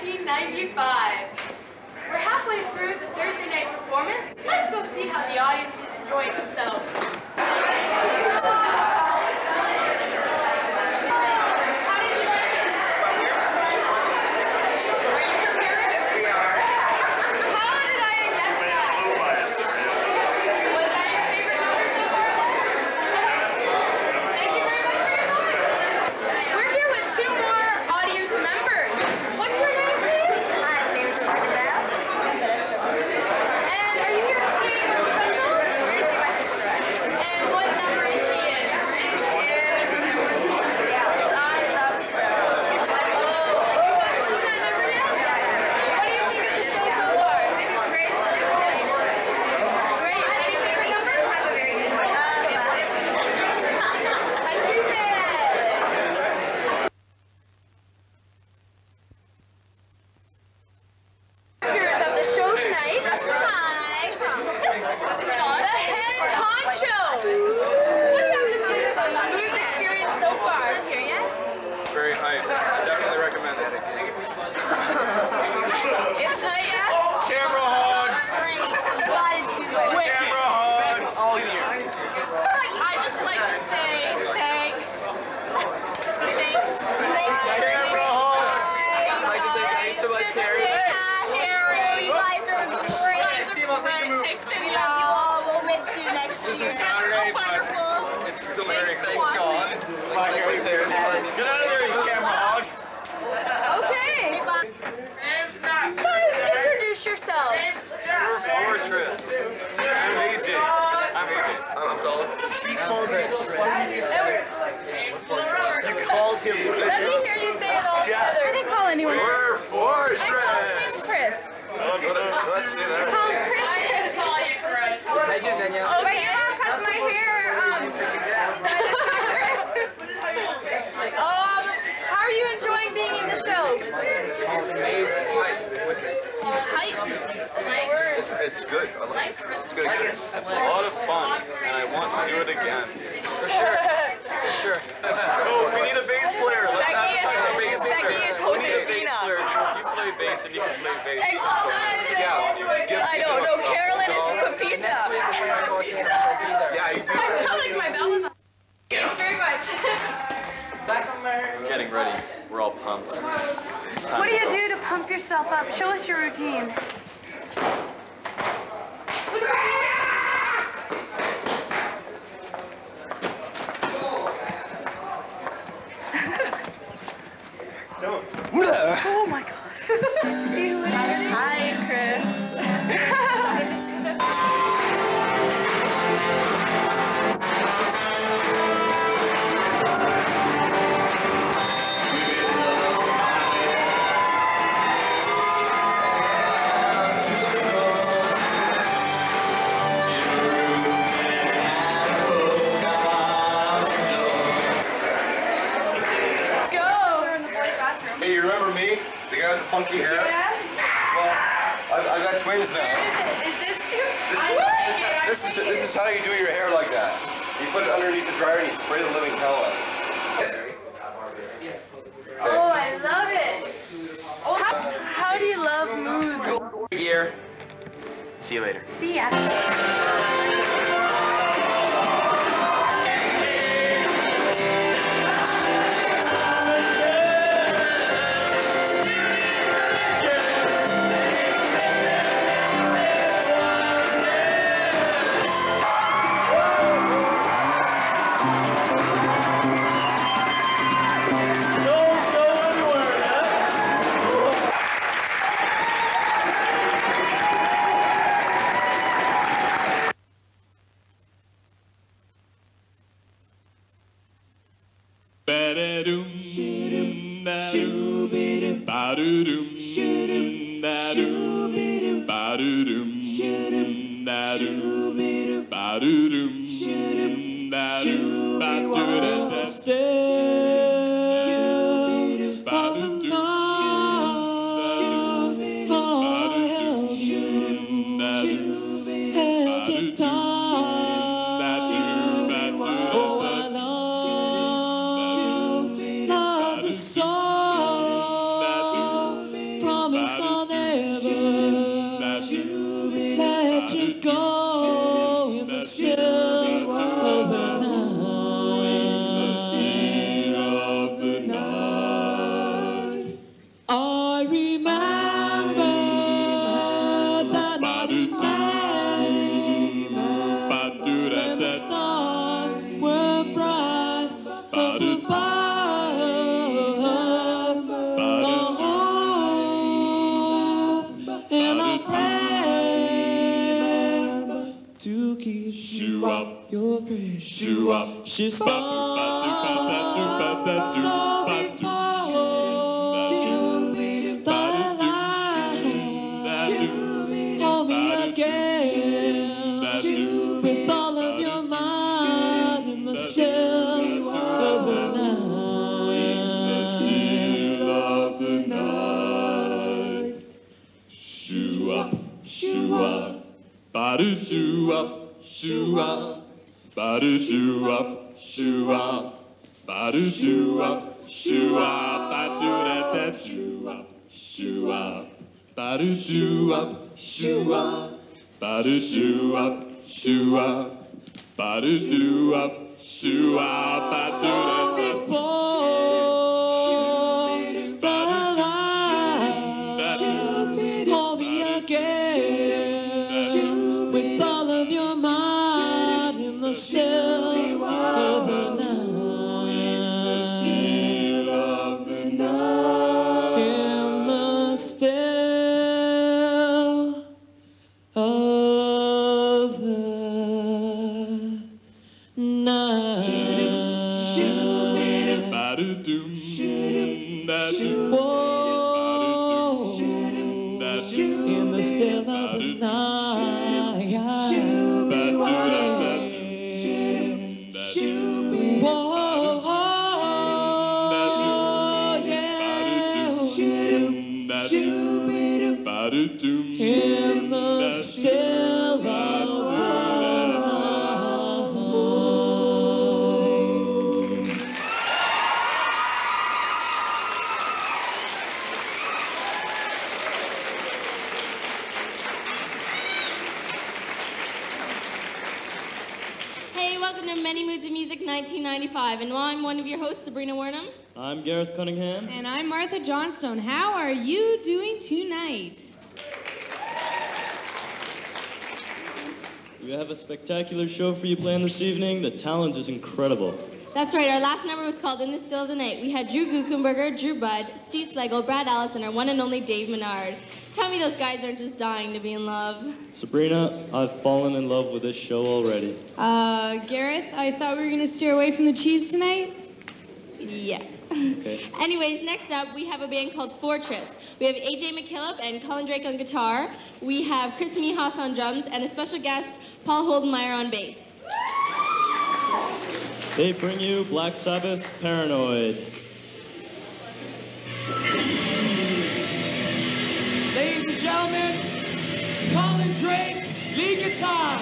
1995. We're halfway through the Thursday night performance. Let's go see how the audience is enjoying themselves. It's good. I like it. It's good. It's a lot of fun, and I want to do it again. For sure. For sure. Oh, we need a bass player. Let's advertise a bass player. We need a bass player. So if you play bass and you can play bass. Yeah. I don't know. Carolyn is Pepita. Yeah, you I felt like my bell was on. Thank you very much. We're getting ready. We're all pumped. What do you do to pump yourself up? Show us your routine. Oh my gosh. See you later. Hi, Chris. Hey, you remember me? The guy with the funky hair? Yeah. Well, I've got twins now. This is how you do your hair like that. You put it underneath the dryer and you spray the living hell out of it. Oh, I love it. How do you love mood? Here. See you later. See ya. Song let you go in the still of the night. I remember that night when the stars were bright up above. And I pray to keep Shoe up, your praise. shoe up, She ba do hold me again with all of your mind in the still of the night. Shoe up, shoe up, ba-do shoe up, shoe up, ba-do shoe up, shoe up, ba-do shoe up, shoe up, ba-do that shoe up, shoe up, ba-do shoe up, shoe up, ba-do shoe up, shoe up, ba-do shoe up, shoe up, ba-do that Hold me again with all of your might in the still of the night. In the still of the night. Whoa, in the still of the night. Whoa, yeah. In the still of the night. Hey, welcome to Many Moods of Music 1995. And I'm one of your hosts, Sabrina Wernham. I'm Gareth Cunningham. And I'm Martha Johnstone. How are you doing tonight? We have a spectacular show for you planned this evening. The talent is incredible. That's right, our last number was called In the Still of the Night. We had Drew Guckenberger, Drew Budd, Steve Slegel, Brad Ellis, and our one and only Dave Menard. Tell me those guys aren't just dying to be in love. Sabrina, I've fallen in love with this show already. Gareth, I thought we were going to steer away from the cheese tonight. Yeah. Okay. Anyways, next up, we have a band called Fortress. We have AJ McKillop and Colin Drake on guitar. We have Kristen Ehas on drums, and a special guest, Paul Holdenmeyer on bass. They bring you Black Sabbath's Paranoid. Ladies and gentlemen, Colin Drake, lead guitar.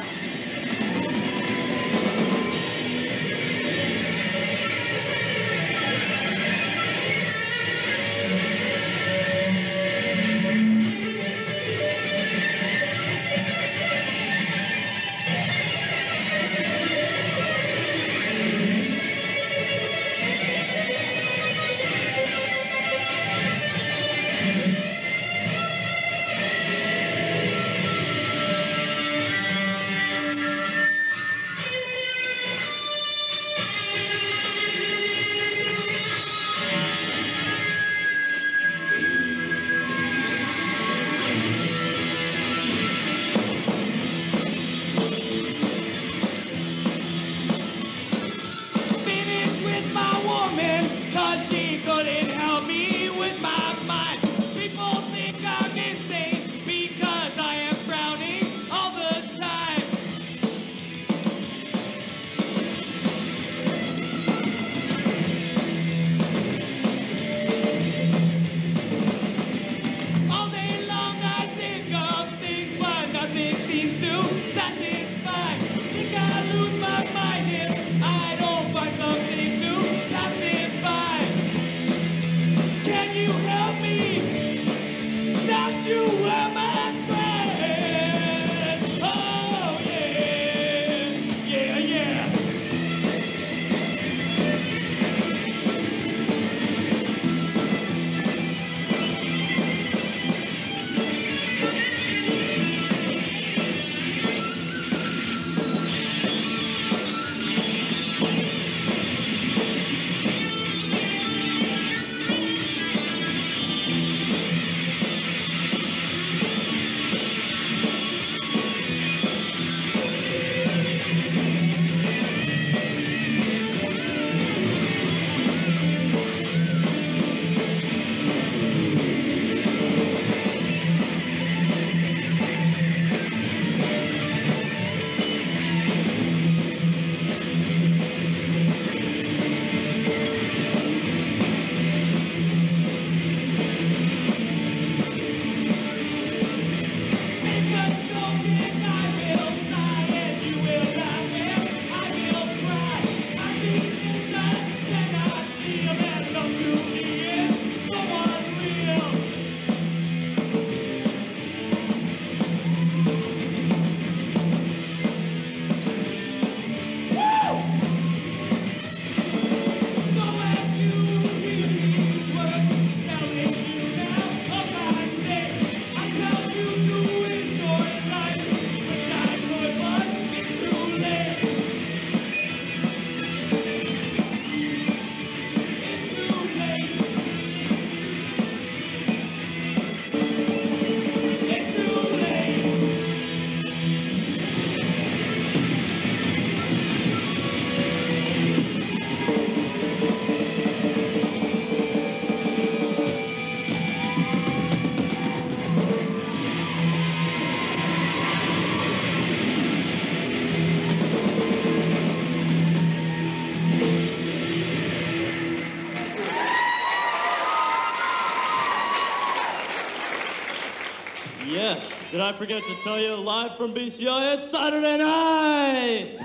I forget to tell you, live from BCI, it's Saturday night!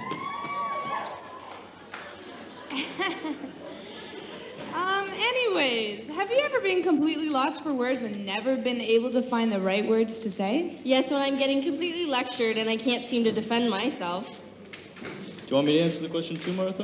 Anyways, have you ever been completely lost for words and never been able to find the right words to say? Yes, when I'm getting completely lectured and I can't seem to defend myself. Do you want me to answer the question too, Martha?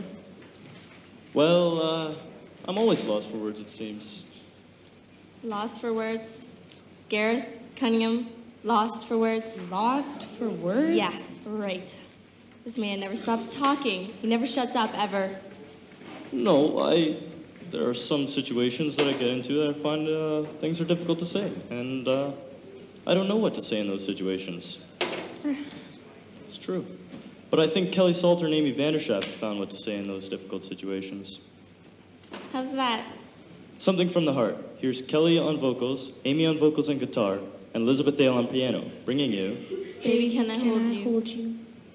Well, I'm always lost for words, it seems. Lost for words? Gareth Cunningham, lost for words? Lost for words? Yeah, right. This man never stops talking. He never shuts up, ever. No, there are some situations that I get into that I find things are difficult to say, and I don't know what to say in those situations. It's true. But I think Kelly Salter and Amy Vanderschaft found what to say in those difficult situations. How's that? Something from the heart. Here's Kelly on vocals, Amy on vocals and guitar, and Elizabeth Dale on piano, bringing you... Baby, can I hold you?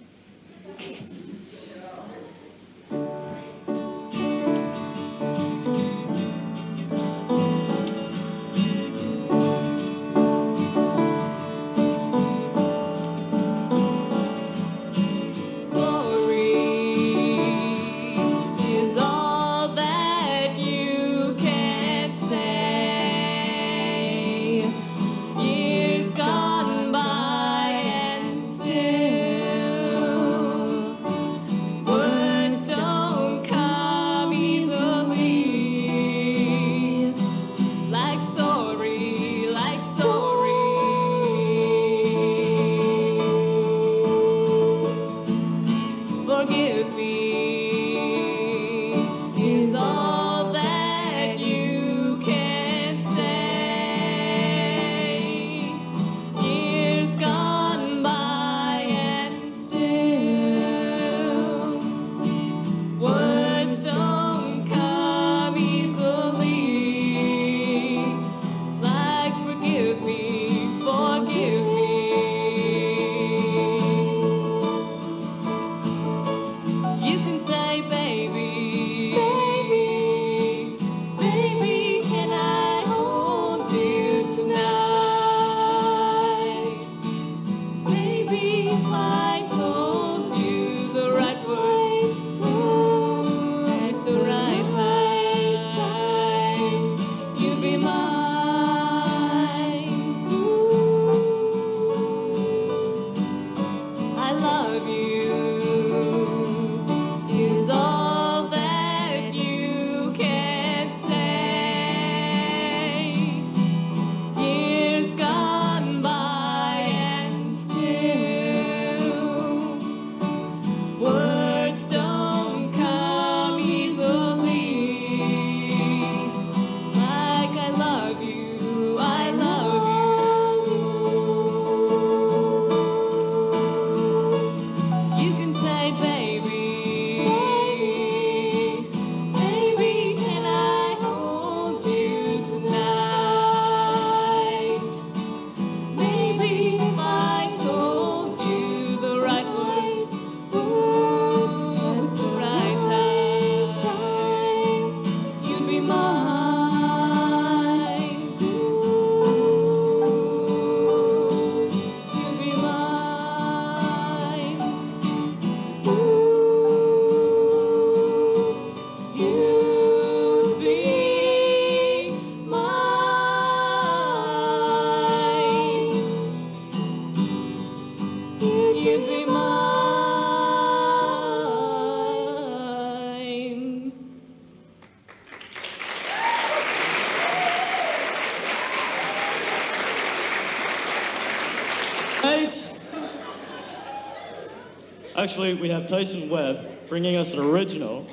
Actually, we have Tyson Webb bringing us an original.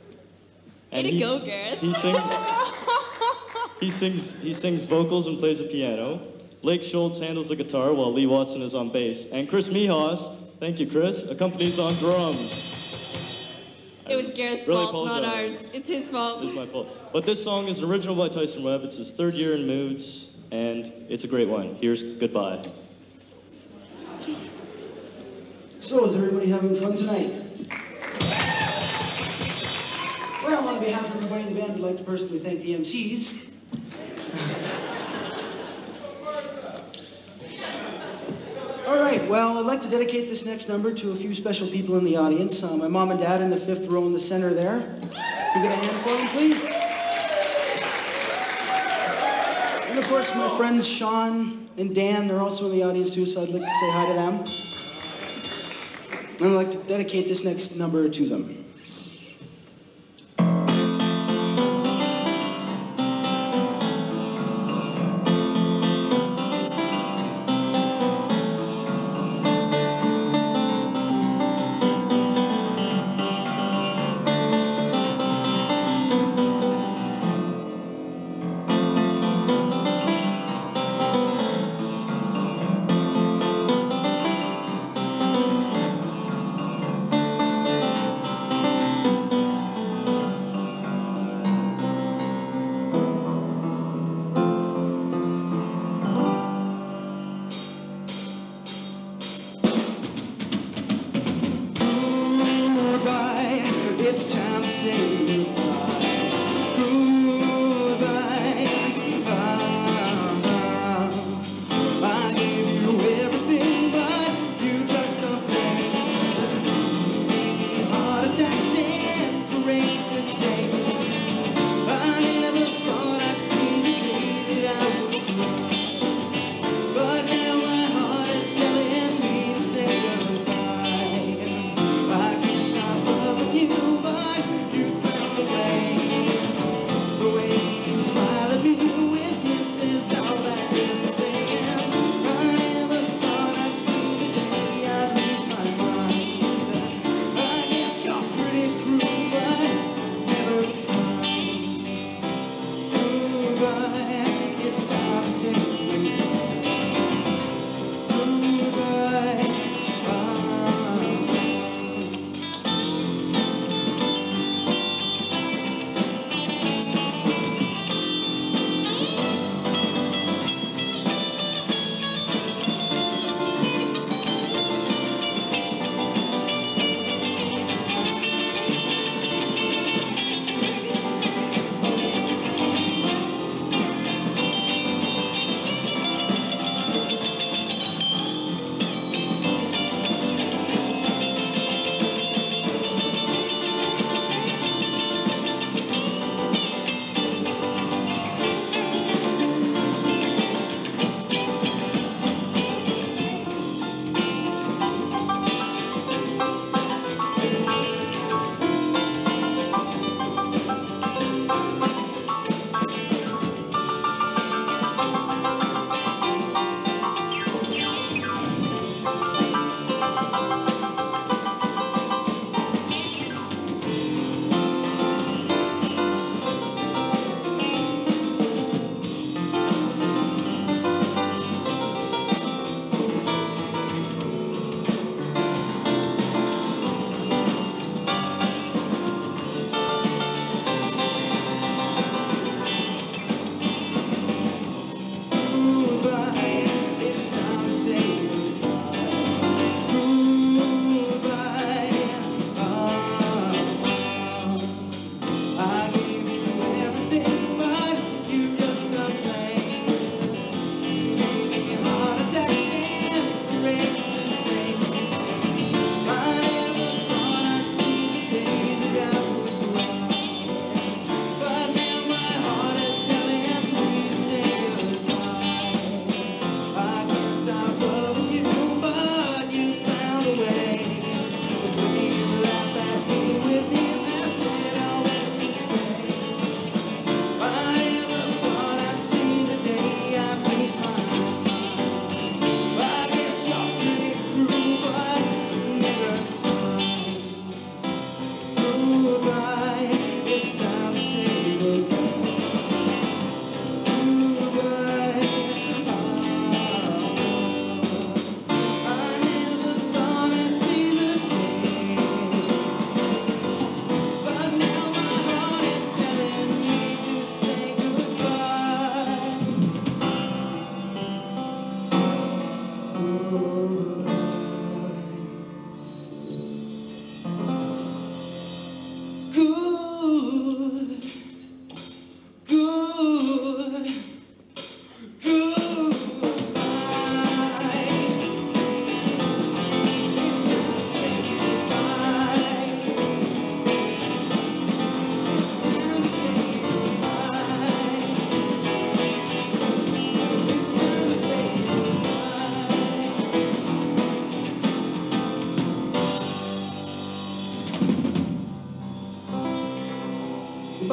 Way to go, Gareth. He sings vocals and plays the piano. Blake Schultz handles the guitar while Lee Watson is on bass. And Chris Mihas, thank you, Chris, accompanies on drums. It was Gareth's really fault, not ours. It's his fault. It's my fault. But this song is an original by Tyson Webb. It's his third year in Moods, and it's a great one. Here's Goodbye. So, is everybody having fun tonight? Well, on behalf of everybody in the band, I'd like to personally thank the MCs. Well, I'd like to dedicate this next number to a few special people in the audience. My mom and dad in the 5th row in the center there. Can you get a hand for them, please? And of course, my friends Sean and Dan, they're also in the audience too, so I'd like to say hi to them. And I'd like to dedicate this next number to them.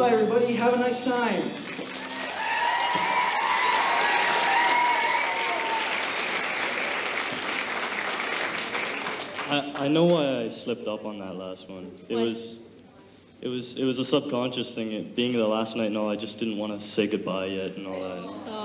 Goodbye, everybody. Have a nice time. I know why I slipped up on that last one. It was a subconscious thing. It being the last night and all, I just didn't want to say goodbye yet and all that.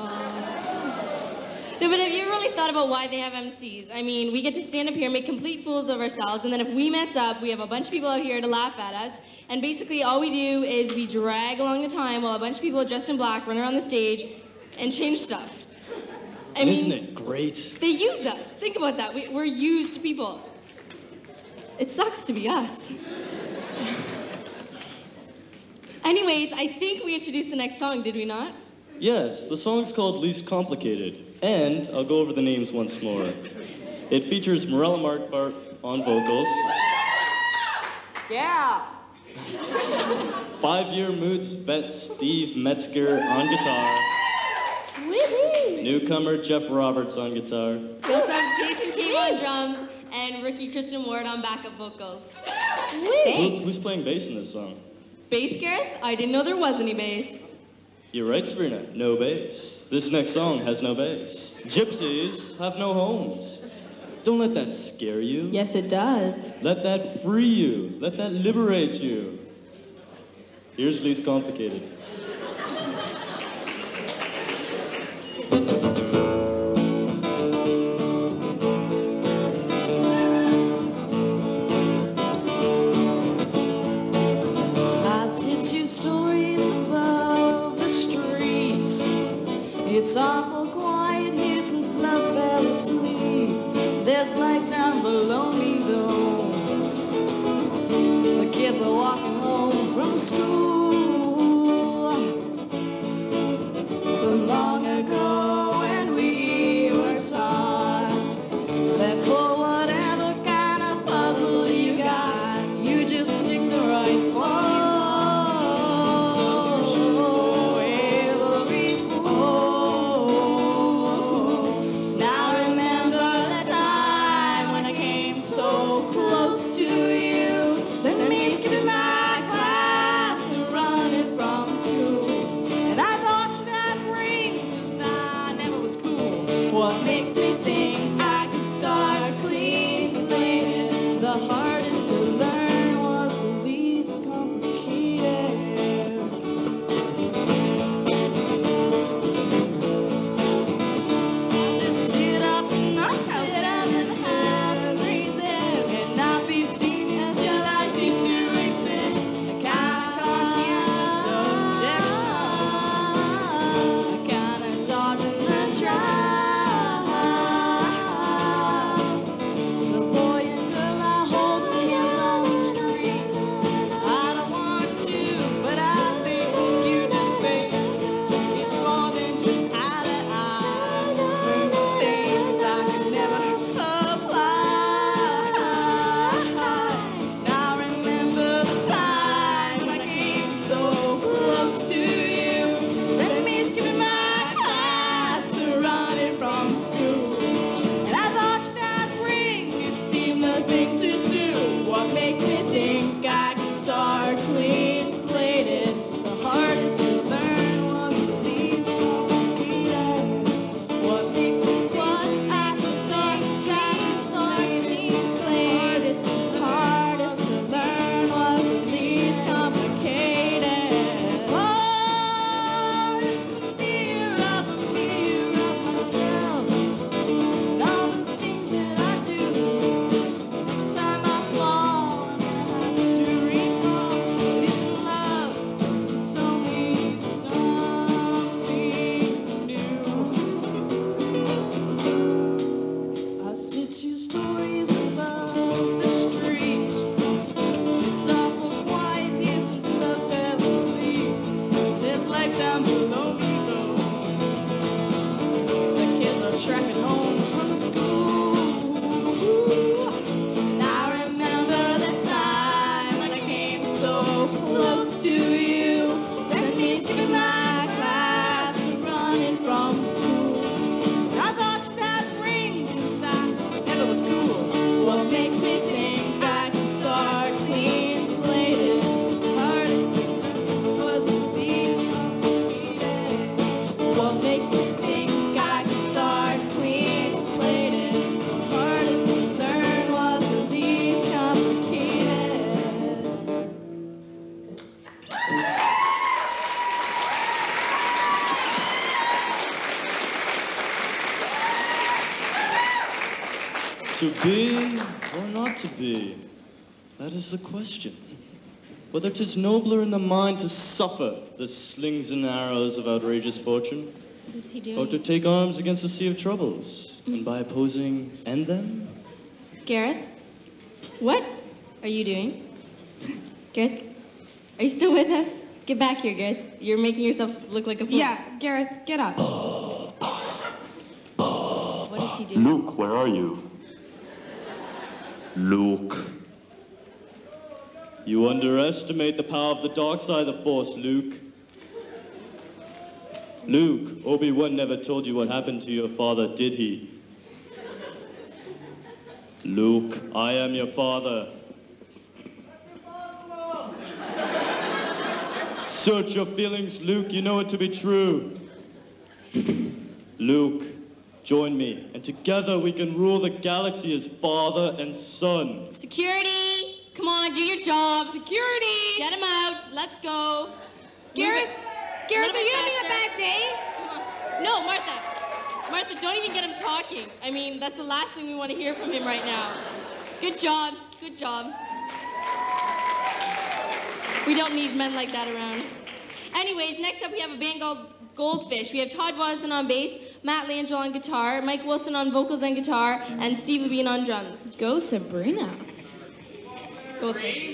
No, but have you really thought about why they have MCs? I mean, we get to stand up here and make complete fools of ourselves, and then if we mess up, we have a bunch of people out here to laugh at us, and basically all we do is we drag along the time while a bunch of people dressed in black run around the stage and change stuff. I mean, isn't it great? They use us. Think about that. We're used people. It sucks to be us. Anyways, I think we introduced the next song, did we not? Yes, the song's called Least Complicated, and I'll go over the names once more. It features Morella Marquardt on vocals. Yeah! 5-year Moots vet Steve Metzger on guitar. Woohoo! Newcomer Jeff Roberts on guitar. We also have Jason Cave on drums and Ricky Kristen Ward on backup vocals. Who's playing bass in this song? Bass, Gareth? I didn't know there was any bass. You're right, Sabrina. No bass. This next song has no bass. Gypsies have no homes. Don't let that scare you. Yes, it does. Let that free you. Let that liberate you. Here's Least Complicated. It's awful quiet here since love fell asleep. There's light down below me though. The kids are walking home from school. So long ago when we were taught that for whatever kind of puzzle you got, you just stick the right one. Send me to my classroom. be or not to be? That is the question. Whether 'tis nobler in the mind to suffer the slings and arrows of outrageous fortune, What is he doing? or to take arms against a sea of troubles, and by opposing end them? Gareth? What are you doing? Gareth? Are you still with us? Get back here, Gareth. You're making yourself look like a fool. Yeah, Gareth, get up. What is he doing? Luke, where are you? Luke. You underestimate the power of the dark side of the Force, Luke. Luke, Obi-Wan never told you what happened to your father, did he? Luke, I am your father. Search your feelings, Luke. You know it to be true. Luke, join me, and together we can rule the galaxy as father and son. Security! Come on, do your job. Security! Get him out. Let's go. Gareth, Gareth, Little are you having a faster. bad day? Come on. No, Martha. Martha, don't even get him talking. I mean, that's the last thing we want to hear from him right now. Good job. Good job. We don't need men like that around. Anyways, next up we have a band called Goldfish. We have Todd Wasden on bass, Matt Langell on guitar, Mike Wilson on vocals and guitar, and Steve Levine on drums. Go, Sabrina. Goldfish.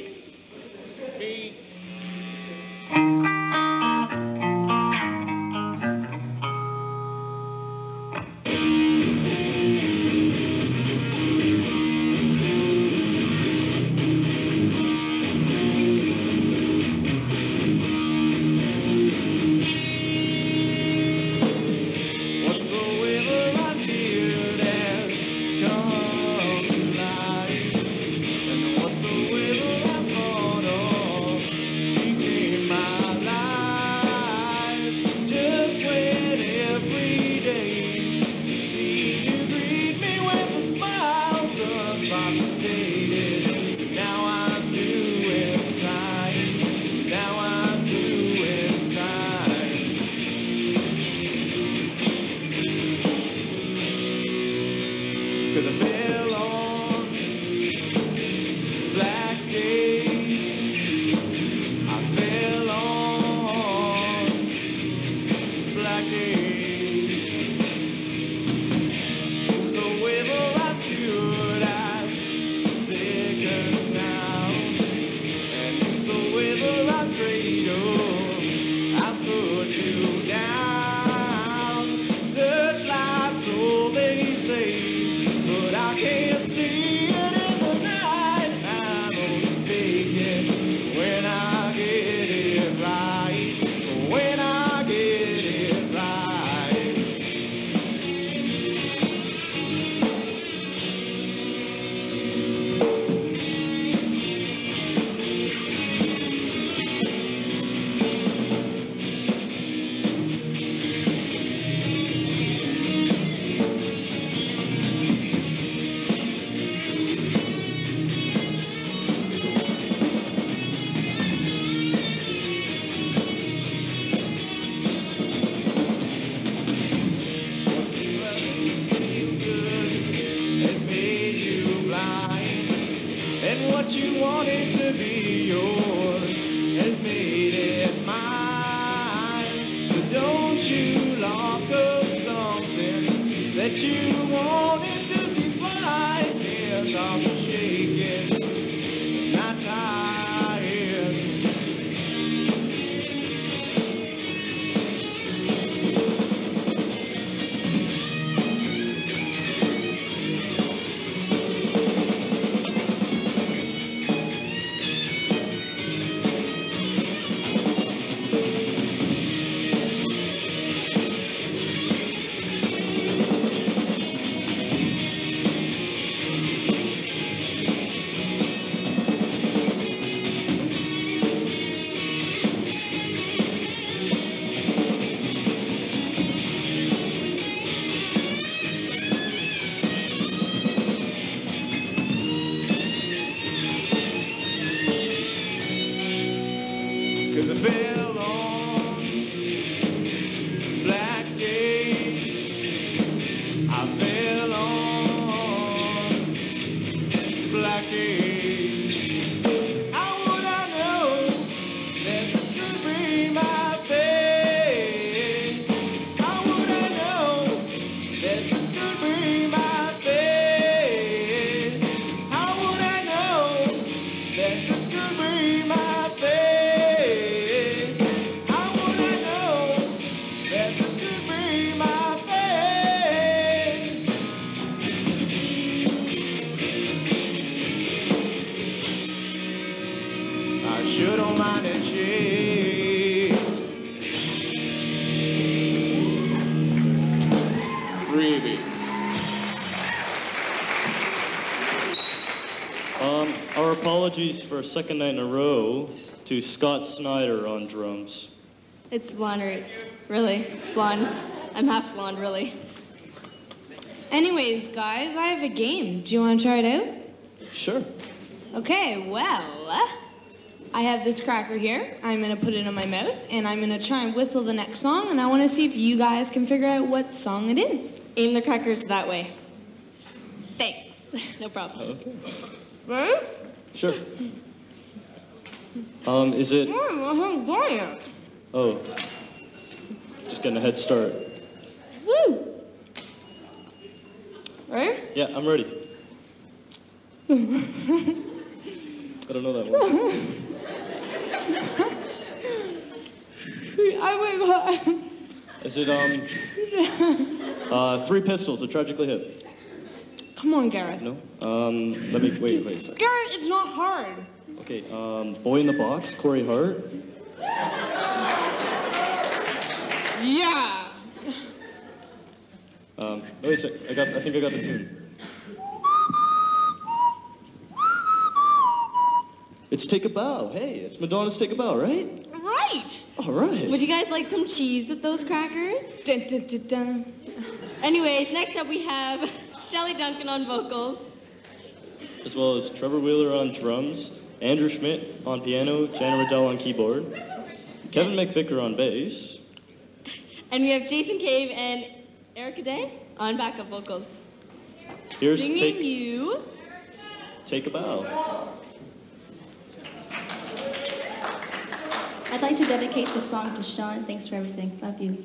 Whatsoever I feared has come to life, and whatsoever I thought of became my life. Just when every day seemed to greet me with a smile, sunspots faded. Now I'm doing time. Now I'm doing time. 'Cause I fell on black days. I fell on black days. Whosoever I should, I second now. And whosoever I prayed, I put you down. Searchlight, so they say, but I can't see it in the night. I'm only faking when I get it right. When I get it right. Has made you blind, and what you wanted to be yours has made it mine. So don't you lock up something that you wanted to see fly. Hands off the shaking, not tired. these blackies. How would I know that this could be my fate? How would I know that this could be my fate? How would I know that this could be my fate? How would I know that this could be my fate? I should have minded shit. Freebie. Our apologies for a second night in a row to Scott Snyder on drums. It's blonde roots. Really. Blonde. I'm half blonde, really. Anyways, guys, I have a game. Do you want to try it out? Sure. Okay, well, I have this cracker here. I'm going to put it in my mouth, and I'm going to try and whistle the next song, and I want to see if you guys can figure out what song it is. Aim the crackers that way. Thanks. No problem. Okay. Ready? Sure. Is it? Oh, just getting a head start. Woo! Ready? Yeah, I'm ready. I don't know that one. Is it Three Pistols, A Tragically Hip? Come on, Gareth. No. Let me wait a second. Gareth, it's not hard. Okay. Boy in the Box, Corey Hart. Yeah. Wait a sec. I think I got the tune. It's Take a Bow. Hey, it's Madonna's Take a Bow, right? Right. All right. Would you guys like some cheese with those crackers? Dun, dun, dun, dun. Anyways, next up we have Shelley Duncan on vocals. As well as Trevor Wheeler on drums, Andrew Schmidt on piano, Jana Riddell on keyboard, Kevin McVicker on bass. And we have Jason Cave and Erica Day on backup vocals. Here's Singing you. Take a Bow. I'd like to dedicate this song to Sean. Thanks for everything. Love you.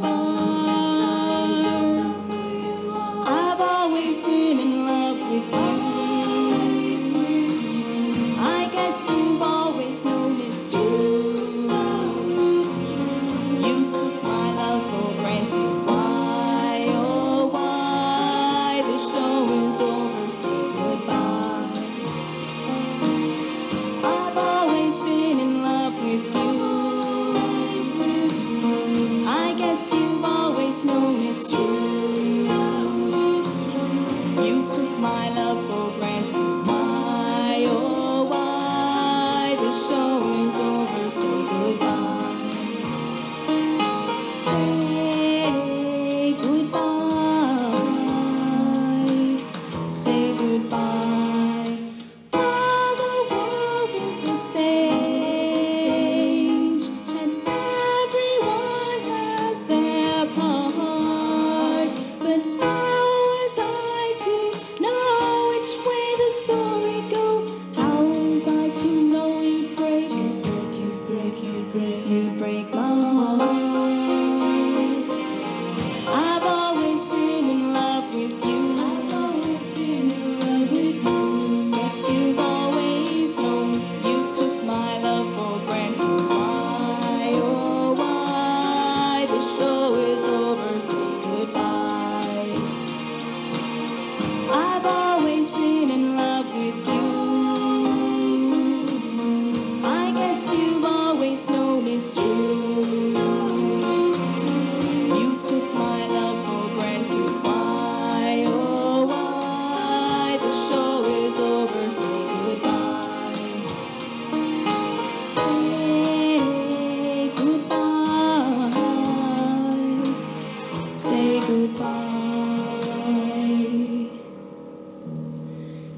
I've always been in love with you.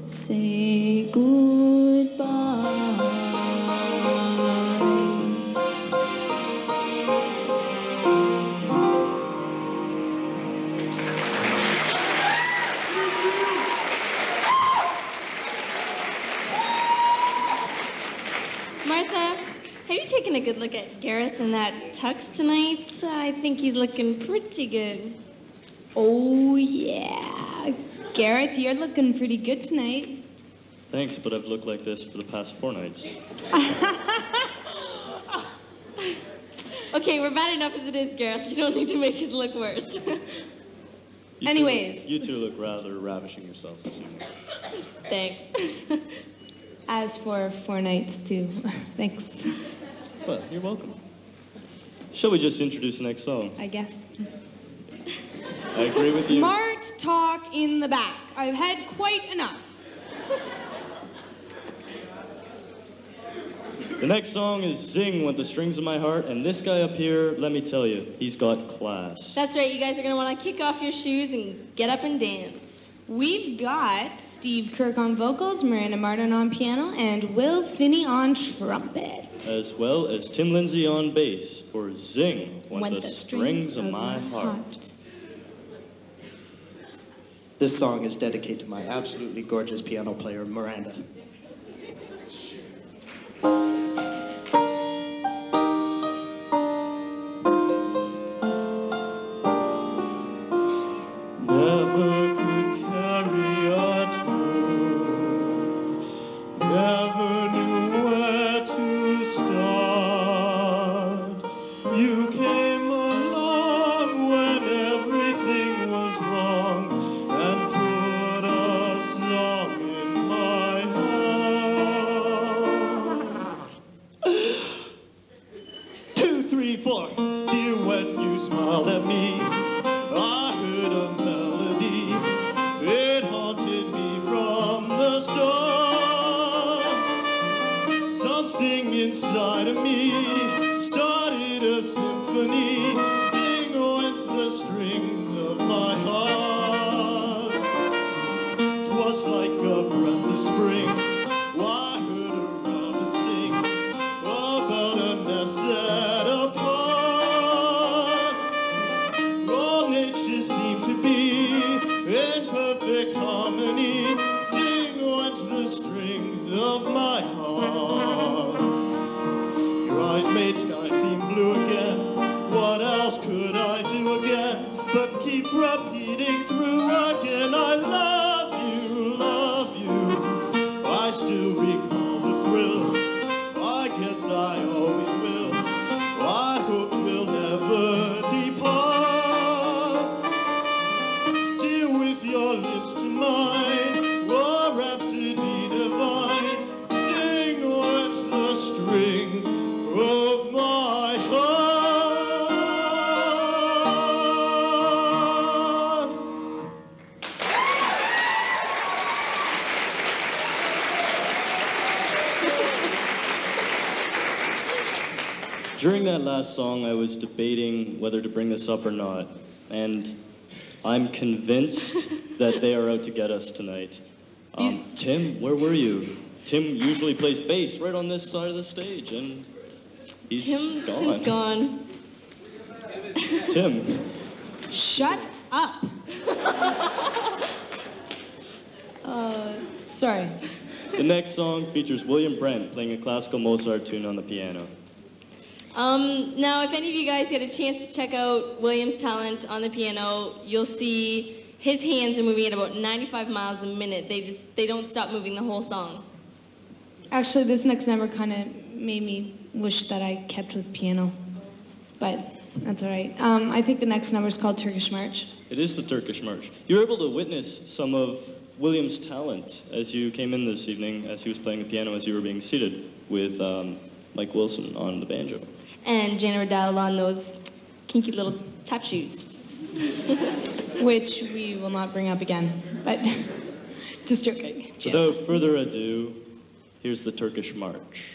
say goodbye. Martha, have you taken a good look at Gareth in that tux tonight? I think he's looking pretty good. Oh, yeah. Garrett, you're looking pretty good tonight. Thanks, but I've looked like this for the past 4 nights. Okay, we're bad enough as it is, Gareth. You don't need to make us look worse. Anyways. You two look rather ravishing yourselves this evening. Thanks. As for 4 nights, too. Thanks. Well, you're welcome. Shall we just introduce the next song? I guess. I agree with you. Smart talk in the back. I've had quite enough. The next song is Zing with the Strings of My Heart, and this guy up here, let me tell you, he's got class. That's right, you guys are going to want to kick off your shoes and get up and dance. We've got Steve Kirk on vocals, Miranda Martin on piano, and Will Finney on trumpet. As well as Tim Lindsay on bass for Zing with the Strings of My Heart. This song is dedicated to my absolutely gorgeous piano player, Miranda. Never could carry a tune, never knew where to start. You came along when everything was wrong and put a song in my heart. 2, 3, 4, dear, when you smiled at me, I heard a melody. It haunted me from the start. Something inside of me started a symphony. Sing went the strings of my heart. 'Twas like a breath of spring. I heard a robin sing about a nest set apart. All nature seemed to be in perfect harmony. Sing went the strings of my heart. Your eyes made sky seem blue again. What else could I do again but keep repeating through again? I love you, love you. I still recall the thrill. I guess I always will. I hope we'll never depart. Dear, with your lips to mine, a rhapsody divine. Sing went the strings of my heart. During that last song, I was debating whether to bring this up or not, and I'm convinced that they are out to get us tonight. Tim, where were you? Tim usually plays bass right on this side of the stage, and he's gone. Tim's gone. Tim. Shut up. Sorry. The next song features William Brent playing a classical Mozart tune on the piano. Now, if any of you guys get a chance to check out William's talent on the piano, you'll see his hands are moving at about 95 miles a minute. They don't stop moving the whole song. Actually, this next number kind of made me wish that I kept with piano, but that's all right. I think the next number is called Turkish March. It is the Turkish March. You were able to witness some of William's talent as you came in this evening, as he was playing the piano, as you were being seated with Mike Wilson on the banjo. And Jana Riddell on those kinky little tap shoes. Which we will not bring up again, but just joking. Without further ado, here's the Turkish March.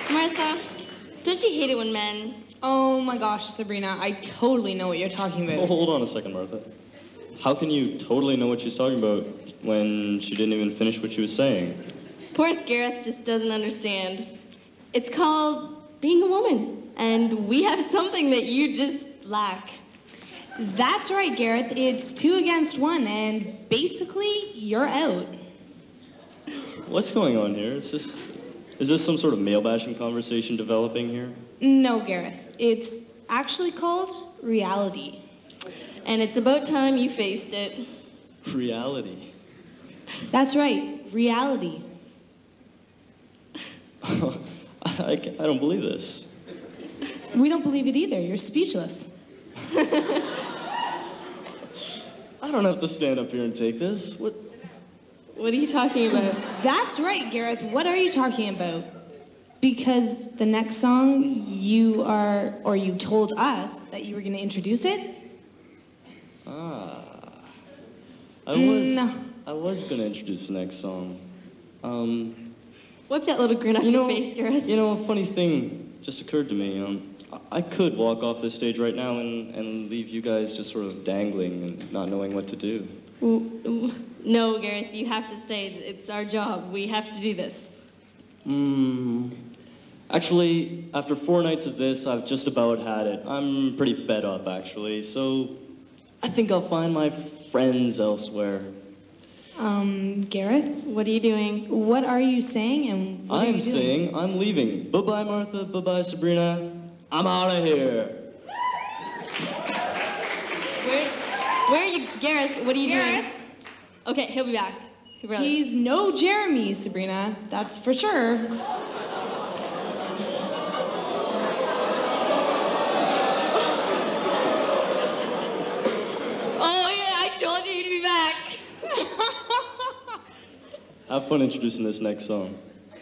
Martha, don't you hate it when men... Oh my gosh, Sabrina, I totally know what you're talking about. Oh, hold on a second, Martha. How can you totally know what she's talking about when she didn't even finish what she was saying? Poor Gareth just doesn't understand. It's called being a woman, and we have something that you just lack. That's right, Gareth. It's 2 against 1, and basically, you're out. What's going on here? Is this some sort of male-bashing conversation developing here? No, Gareth. It's actually called reality. And it's about time you faced it. Reality. That's right, reality. I don't believe this. We don't believe it either. You're speechless. I don't have to stand up here and take this. What are you talking about? That's right, Gareth. What are you talking about? Because the next song you told us that you were going to introduce it? I was going to introduce the next song. Wipe that little grin off your face, Gareth. You know, a funny thing just occurred to me. I could walk off this stage right now and leave you guys just sort of dangling and not knowing what to do. No, Gareth, you have to stay. It's our job. We have to do this. Actually, after 4 nights of this, I've just about had it. I'm pretty fed up, actually, so I think I'll find my friends elsewhere. Gareth? What are you doing? What are you saying, and what are you doing? I'm saying I'm leaving. Bye-bye, Martha. Bye-bye, Sabrina. I'm out of here. Where are you, Gareth? What are you doing? Okay, he'll be back. He's no Jeremy, Sabrina. That's for sure. Oh yeah, I told you he'd be back. Have fun introducing this next song.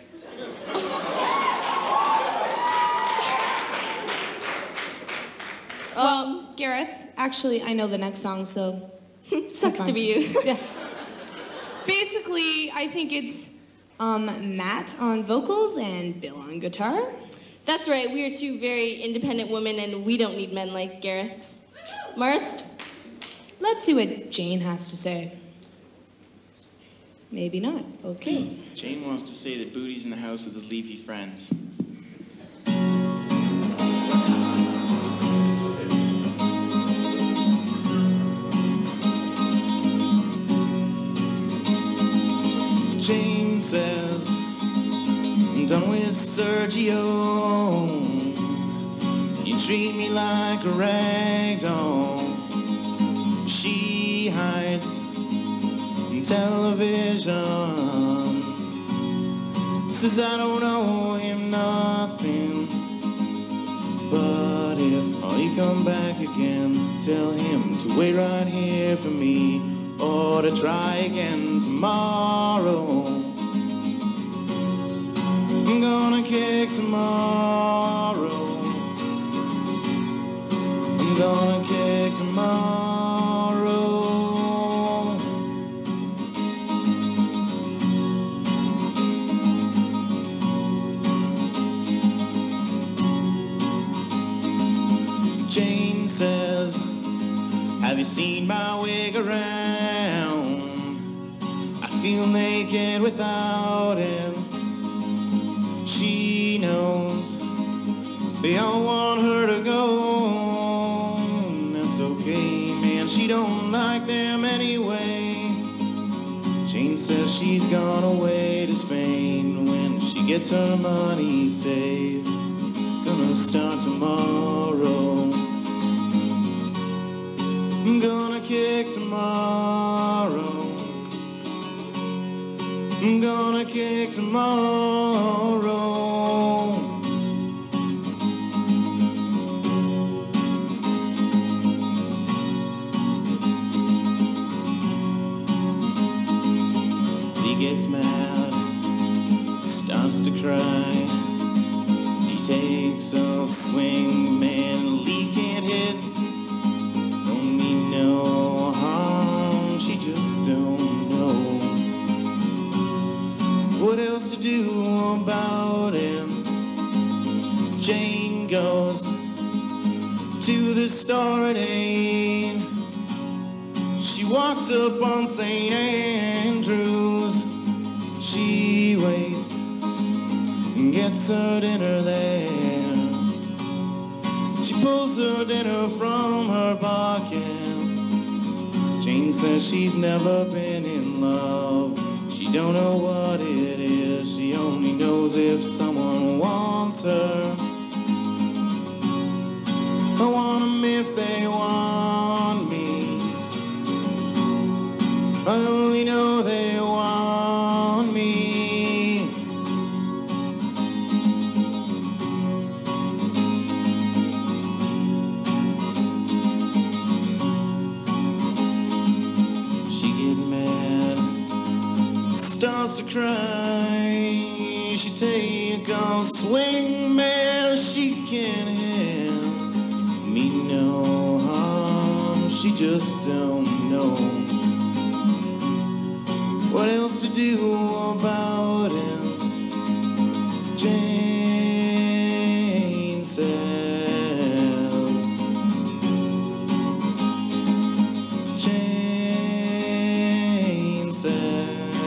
Gareth, actually, I know the next song, so... Sucks to be you. Yeah. Basically, I think it's Matt on vocals and Bill on guitar. That's right. We are 2 very independent women, and we don't need men like Gareth. Marth? Let's see what Jane has to say. Maybe not. Okay. Jane wants to say that Booty's in the house with his leafy friends. Jane says, I'm done with Sergio. You treat me like a rag doll. She hides in television. Says I don't owe him nothing. But if you come back again, tell him to wait right here for me. Or to try again tomorrow. I'm gonna kick tomorrow. I'm gonna kick tomorrow. Jane says, have you seen my wig around? I feel naked without him. She knows they all want her to go. That's okay, man, she don't like them anyway. Jane says she's gone away to Spain when she gets her money saved. Gonna start tomorrow. I'm gonna kick tomorrow. I'm gonna kick tomorrow. He gets mad, starts to cry. He takes a swing, man, Lee can't hit. Don't mean no harm, she just don't know what else to do about him. Jane goes to the store at 8. She walks up on St. Andrews. She waits and gets her dinner there. She pulls her dinner from her pocket. Jane says she's never been in love. She don't know what it is. She only knows if someone wants her. I want them if they want me. I only know they want me. She get mad, starts to cry. She take a swing, man, she can't have me no harm. She just don't know what else to do about him. Jane says. Jane says.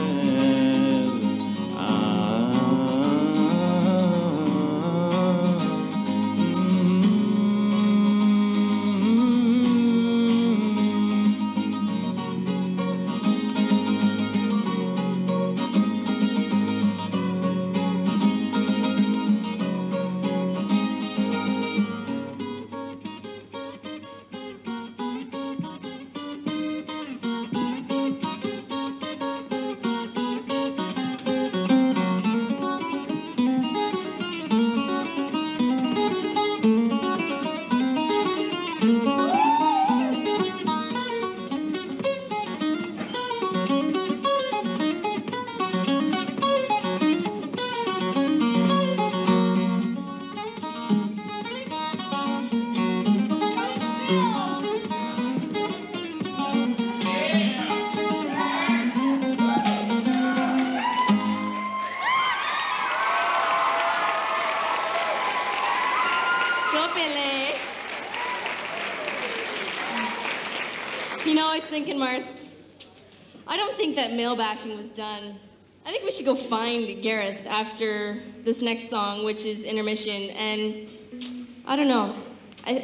You know, I was thinking, Marth, I don't think that male bashing was done. I think we should go find Gareth after this next song, which is Intermission, and I don't know. I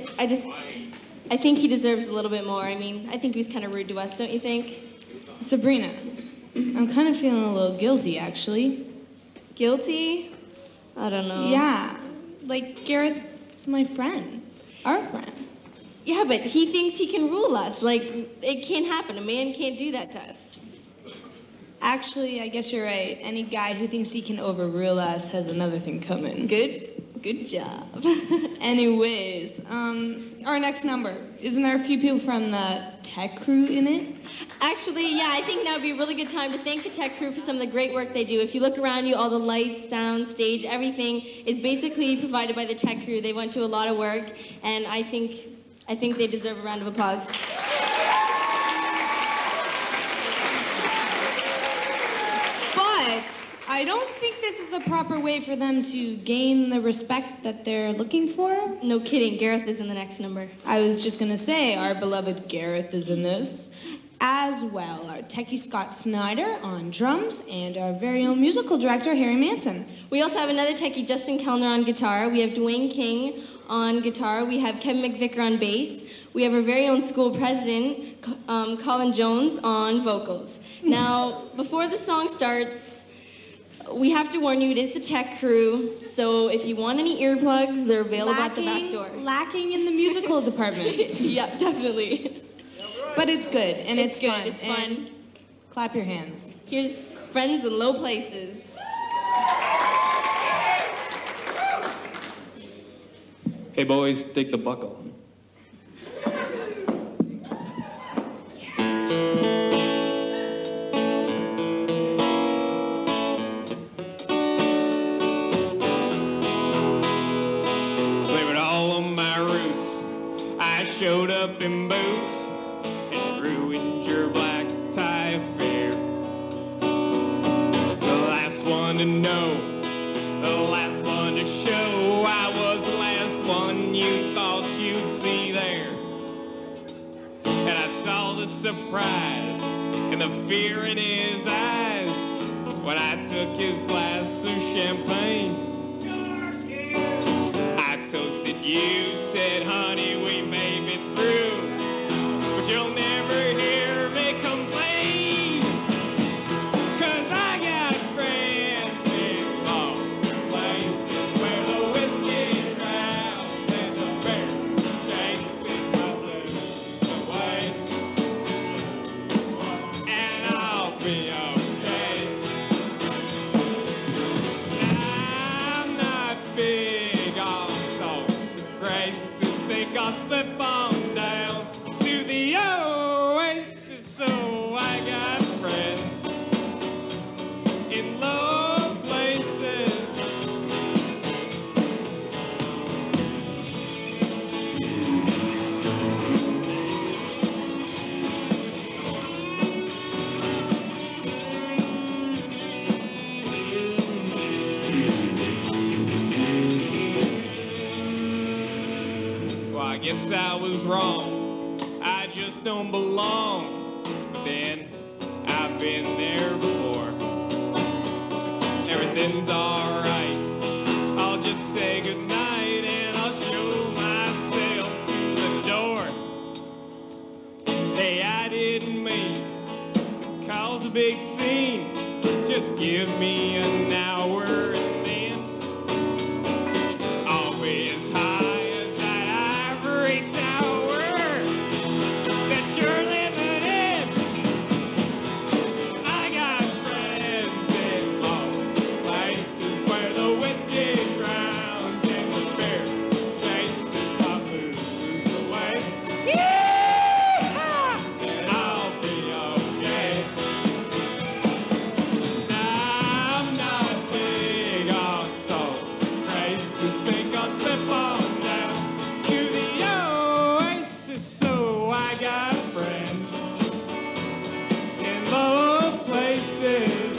think he deserves a little bit more. I mean, I think he was kind of rude to us, don't you think? Sabrina, I'm kind of feeling a little guilty, actually. Guilty? I don't know. Yeah, like Gareth's my friend, our friend. Yeah, but he thinks he can rule us. Like, it can't happen. A man can't do that to us. Actually, I guess you're right. Any guy who thinks he can overrule us has another thing coming. Good job. Anyways, our next number. Isn't there a few people from the tech crew in it? Actually, yeah, I think now would be a really good time to thank the tech crew for some of the great work they do. If you look around you, all the lights, sound, stage, everything is basically provided by the tech crew. They went to a lot of work, and I think they deserve a round of applause. But I don't think this is the proper way for them to gain the respect that they're looking for. No kidding, Gareth is in the next number. I was just gonna say, our beloved Gareth is in this. As well, our techie Scott Snyder on drums, and our very own musical director, Harry Manson. We also have another techie, Justin Kellner, on guitar. We have Dwayne King on guitar. We have Kevin McVicker on bass. We have our very own school president, Colin Jones, on vocals. Now, before the song starts, we have to warn you, it is the tech crew, so if you want any earplugs, they're available at the back door. Lacking in the musical department. Yeah, definitely. But it's good, and it's fun. It's fun. And clap your hands. Here's Friends in Low Places. Hey boys, take the buckle. Flavoured all of my roots. I showed up in boots and ruined your black tie affair. The last one to know, the last one to show I was surprise and the fear in his eyes when I took his glass of champagne. I toasted you, said, honey, we made it through, but you'll never hear me complain, 'cause I got friends in low places where the whiskey drowns and the bear chases my blues away, and I'll be okay. I'm not big on salt graces, think I'll slip on down to the oasis, so I got friends in low places. Well, I guess I was wrong. I just don't belong. But then I've been there before. Everything's alright. I'll just say goodnight and I'll show myself to the door. Hey, I didn't mean to cause a big scene. Just give me an hour and then I'll be as high as that ivory tower that you're living in. I got friends in low places where the whiskey drowns and the bear chases my blues away. Yee-haw! And I'll be okay. I'm not big on salt races, think I'll slip on down to the oasis, so I got friends in low places.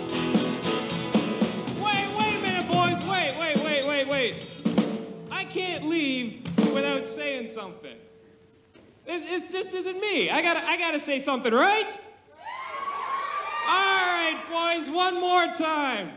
Wait a minute, boys, wait. I can't leave without saying something. It just isn't me. I gotta say something, right? All right, boys, one more time.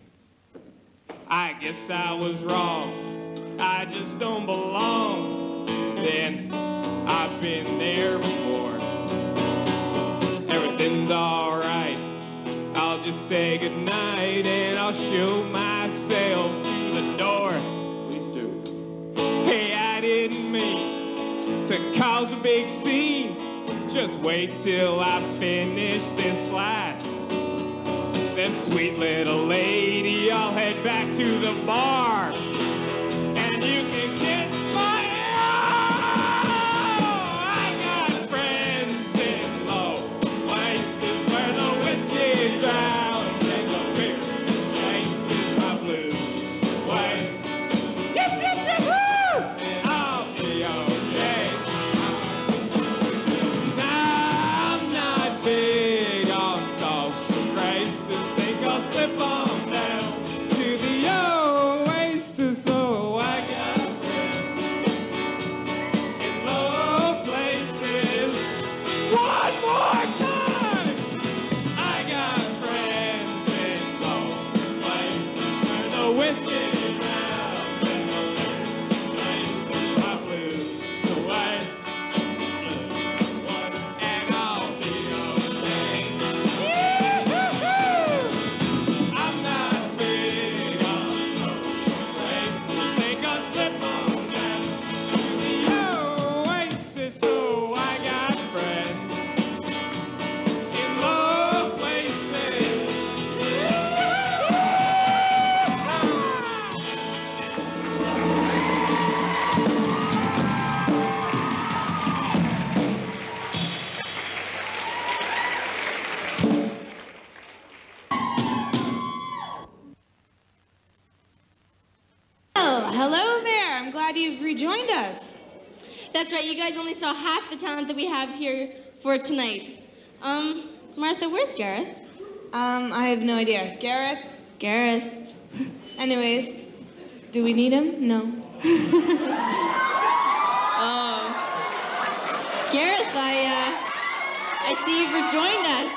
I guess I was wrong. I just don't belong. Then I've been there before. Everything's all right. I'll just say goodnight and I'll show myself to the door. Please do. Hey, I didn't mean to cause a big scene. Just wait till I finish this glass. Then, sweet little lady, I'll head back to the bar. And you can kiss my I got friends in low places where the whiskey drowns and the beer chases my blues away. Yes, woo! And I'll be okay. I'm not big on salt races, think I'll slip on down to the oasis, so I got friends in low places. One more time! I got friends in low places where the whiskey drowns and the beer chases my blues away. And I'll be okay. I'm not big on those races, think I'll slip on down to the oasis, so I got friends in low places. Oh, hello there. I'm glad you've rejoined us. That's right, you guys only saw half the talent that we have here for tonight. Martha, where's Gareth? I have no idea. Gareth? Gareth. Anyways, do we need him? No. Oh. Gareth, I see you've rejoined us.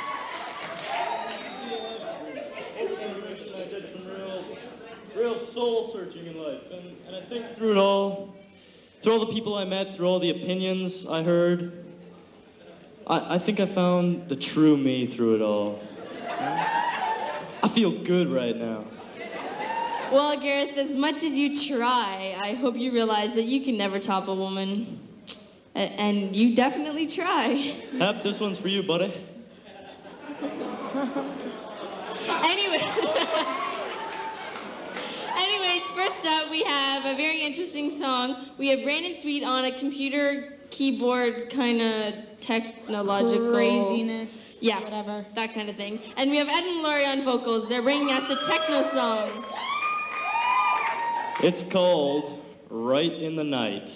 I did some real soul searching in life, and I think through it all, through all the people I met, through all the opinions I heard, I think I found the true me through it all. I feel good right now. Well, Gareth, as much as you try, I hope you realize that you can never top a woman. And you definitely try. Hap, this one's for you, buddy. Anyways, first up, we have a very interesting song. We have Brandon Sweet on a computer keyboard kind of technological Craziness. Yeah, Whatever. that kind of thing. And we have Ed and Laurie on vocals. They're bringing us a techno song. It's called Right in the Night.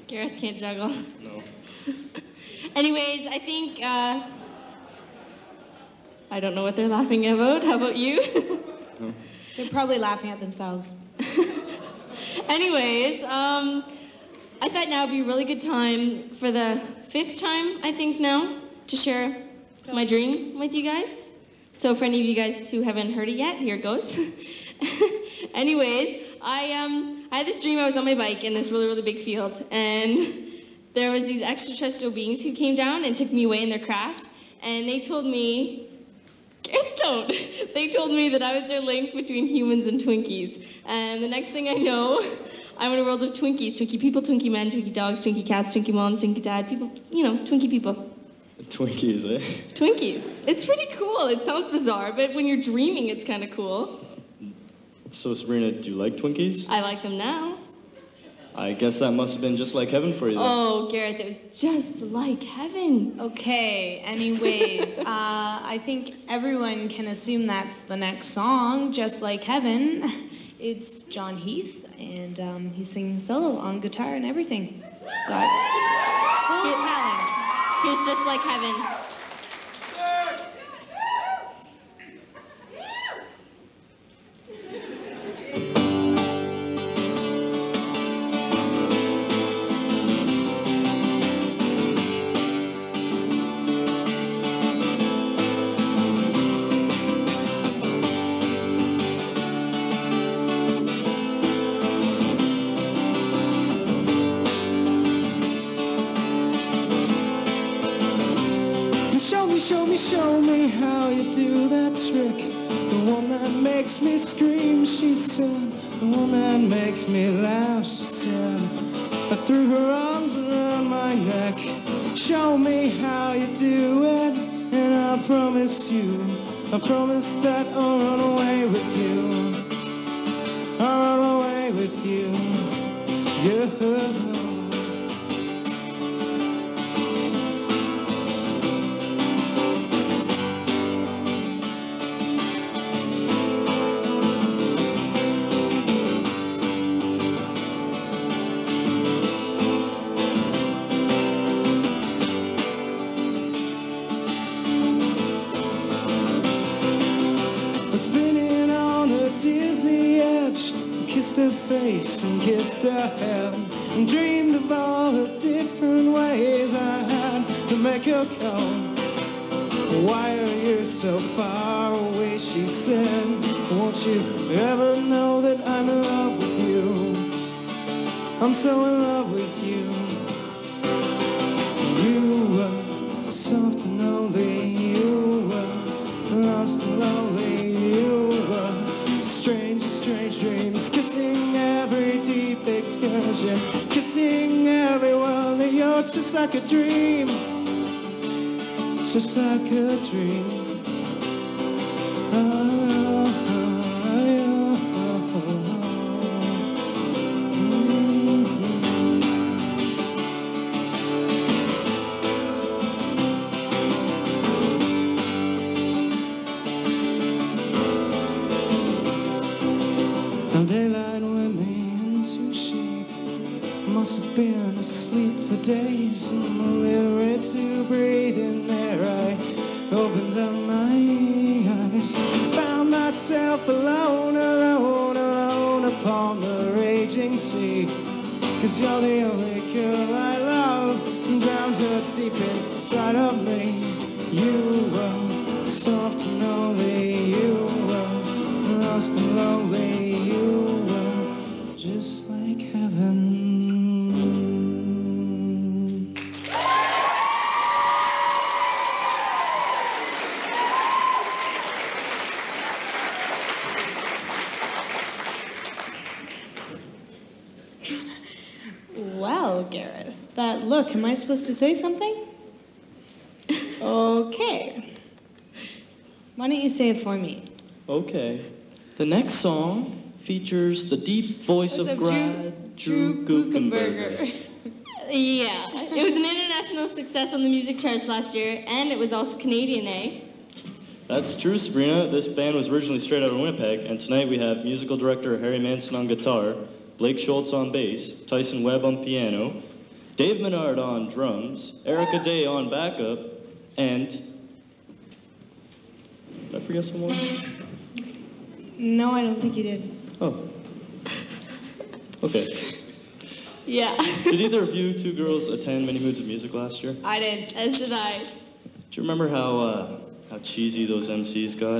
Gareth can't juggle. No. Anyways, I think, I don't know what they're laughing about. How about you? No. They're probably laughing at themselves. Anyways, I thought now would be a really good time for the 5th time, I think now, to share my dream with you guys. So for any of you guys who haven't heard it yet, here it goes. Anyways, I had this dream. I was on my bike in this really, really big field, and there was these extraterrestrial beings who came down and took me away in their craft, and they told me, they told me that I was their link between humans and Twinkies. And the next thing I know, I'm in a world of Twinkies. Twinkie people, Twinkie men, Twinkie dogs, Twinkie cats, Twinkie moms, Twinkie dad, people, you know, Twinkie people. Twinkies, eh? Twinkies. It's pretty cool. It sounds bizarre, but when you're dreaming, it's kind of cool. So, Sabrina, do you like Twinkies? I like them now. I guess that must have been just like heaven for you then. Oh, Gareth, it was just like heaven. Okay, anyways, I think everyone can assume that's the next song, Just Like Heaven. It's John Heath, and he's singing solo on guitar and everything. Got full talent. Here's Just Like Heaven. Show me how you do that trick. The one that makes me scream, she said. The one that makes me laugh, she said. I threw her arms around my neck. Show me how you do it, and I promise that I'll run away with you. I'll run away with you. Yeah. Her face and kissed her head and dreamed of all the different ways I had to make her come. Why are you so far away, she said. Won't you ever know that I'm in love with you? I'm so in love with you. You were soft and lonely, you were lost and lonely, you were strange dreams, kissing every deep excursion, kissing everyone that you're just like a dream, just like a dream. Daylight went me into shape. Must have been asleep for days. I'm a little ready to breathe in there. I opened up my eyes, found myself alone upon the raging sea. 'Cause you're the only girl I love, drowned her deep inside of me. You were soft and lonely, you were lost and lonely. You were just like heaven. Well, Gareth, that look, am I supposed to say something? Okay. Why don't you say it for me? Okay. The next song features the deep voice of Drew Guckenberger. Yeah, it was an international success on the music charts last year, and it was also Canadian, eh? That's true, Sabrina. This band was originally straight out of Winnipeg, and tonight we have musical director Harry Manson on guitar, Blake Schultz on bass, Tyson Webb on piano, Dave Menard on drums, Erica Day on backup, and... Did I forget someone? No, I don't think you did. Oh. Okay. Yeah. Did either of you two girls attend Many Moods of Music last year? I did. As did I. Do you remember how cheesy those MCs got?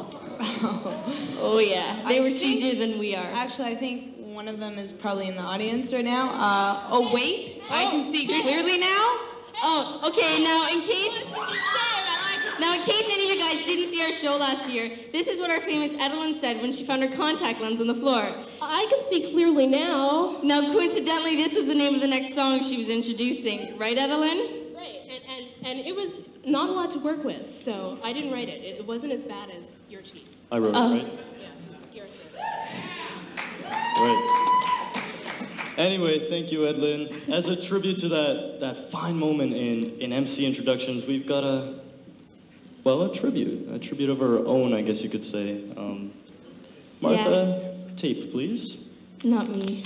Oh yeah, they were cheesier than we are. Actually, I think one of them is probably in the audience right now. Oh wait, I can see clearly now. Oh, okay. Now, in case any of you guys didn't see our show last year, this is what our famous Edelyn said when she found her contact lens on the floor. I can see clearly now. Now, coincidentally, this was the name of the next song she was introducing, right, Edelyn? Right, and it was not a lot to work with, so I didn't write it. It wasn't as bad as Your Cheese. I wrote it, right? Yeah, Right. Anyway, thank you, Edlin. As a tribute to that fine moment in MC introductions, we've got a tribute of our own, I guess you could say. Martha, tape, please. Not me.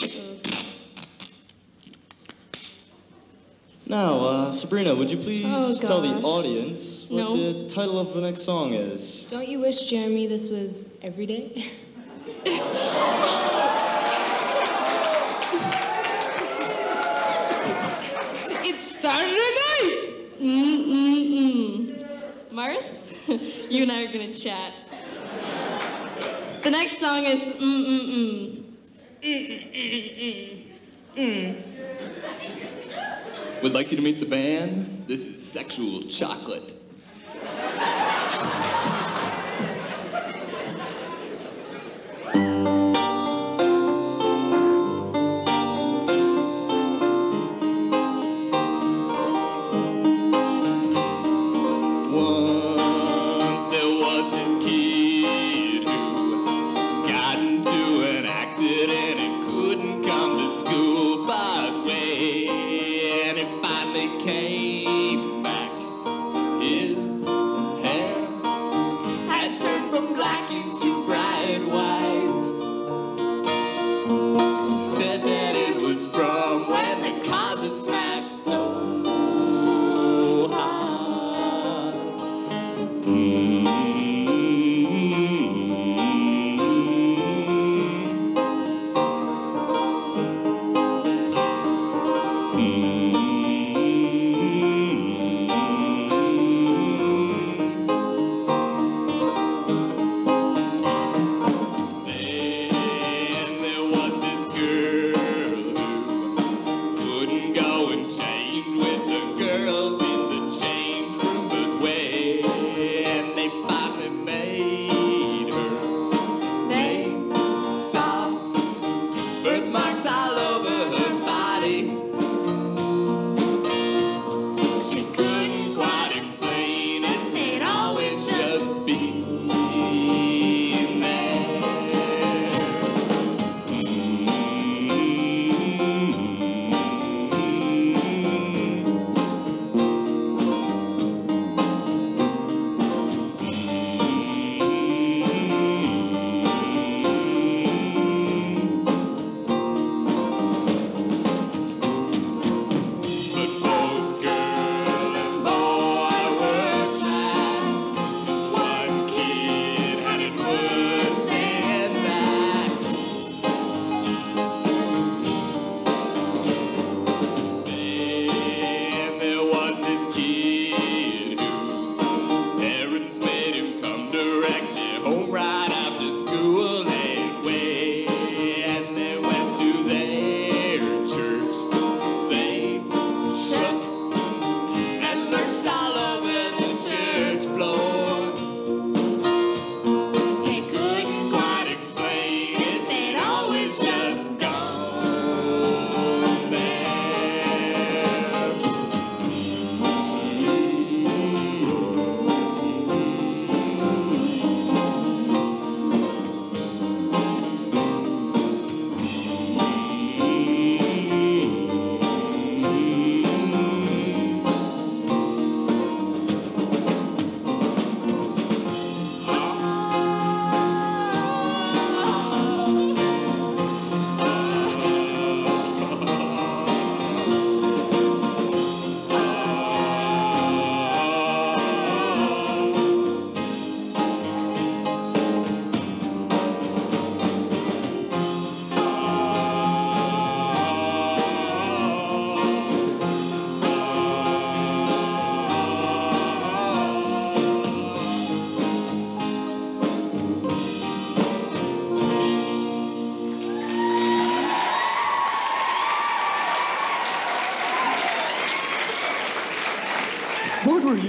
Now, Sabrina, would you please tell the gosh. audience what the title of the next song is? Don't you wish, Jeremy, this was every day? It's Saturday night! Marth, you and I are gonna chat. The next song is Would like you to meet the band. This is Sexual Chocolate. Once there was this kid who got into an accident and couldn't come to school, but when he finally came back, his hair had turned from black into bright white. Said that it was from when the closet smashed so hard.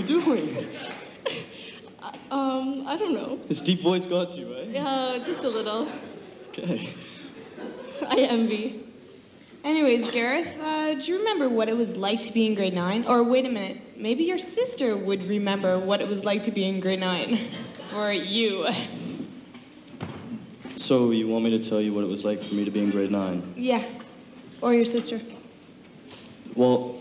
you doing? I don't know. His deep voice got you, eh? Just a little. Okay. I envy. Anyways, Gareth, do you remember what it was like to be in grade 9? Or wait a minute, maybe your sister would remember what it was like to be in grade 9 for you. So you want me to tell you what it was like for me to be in grade 9? Yeah, or your sister. Well,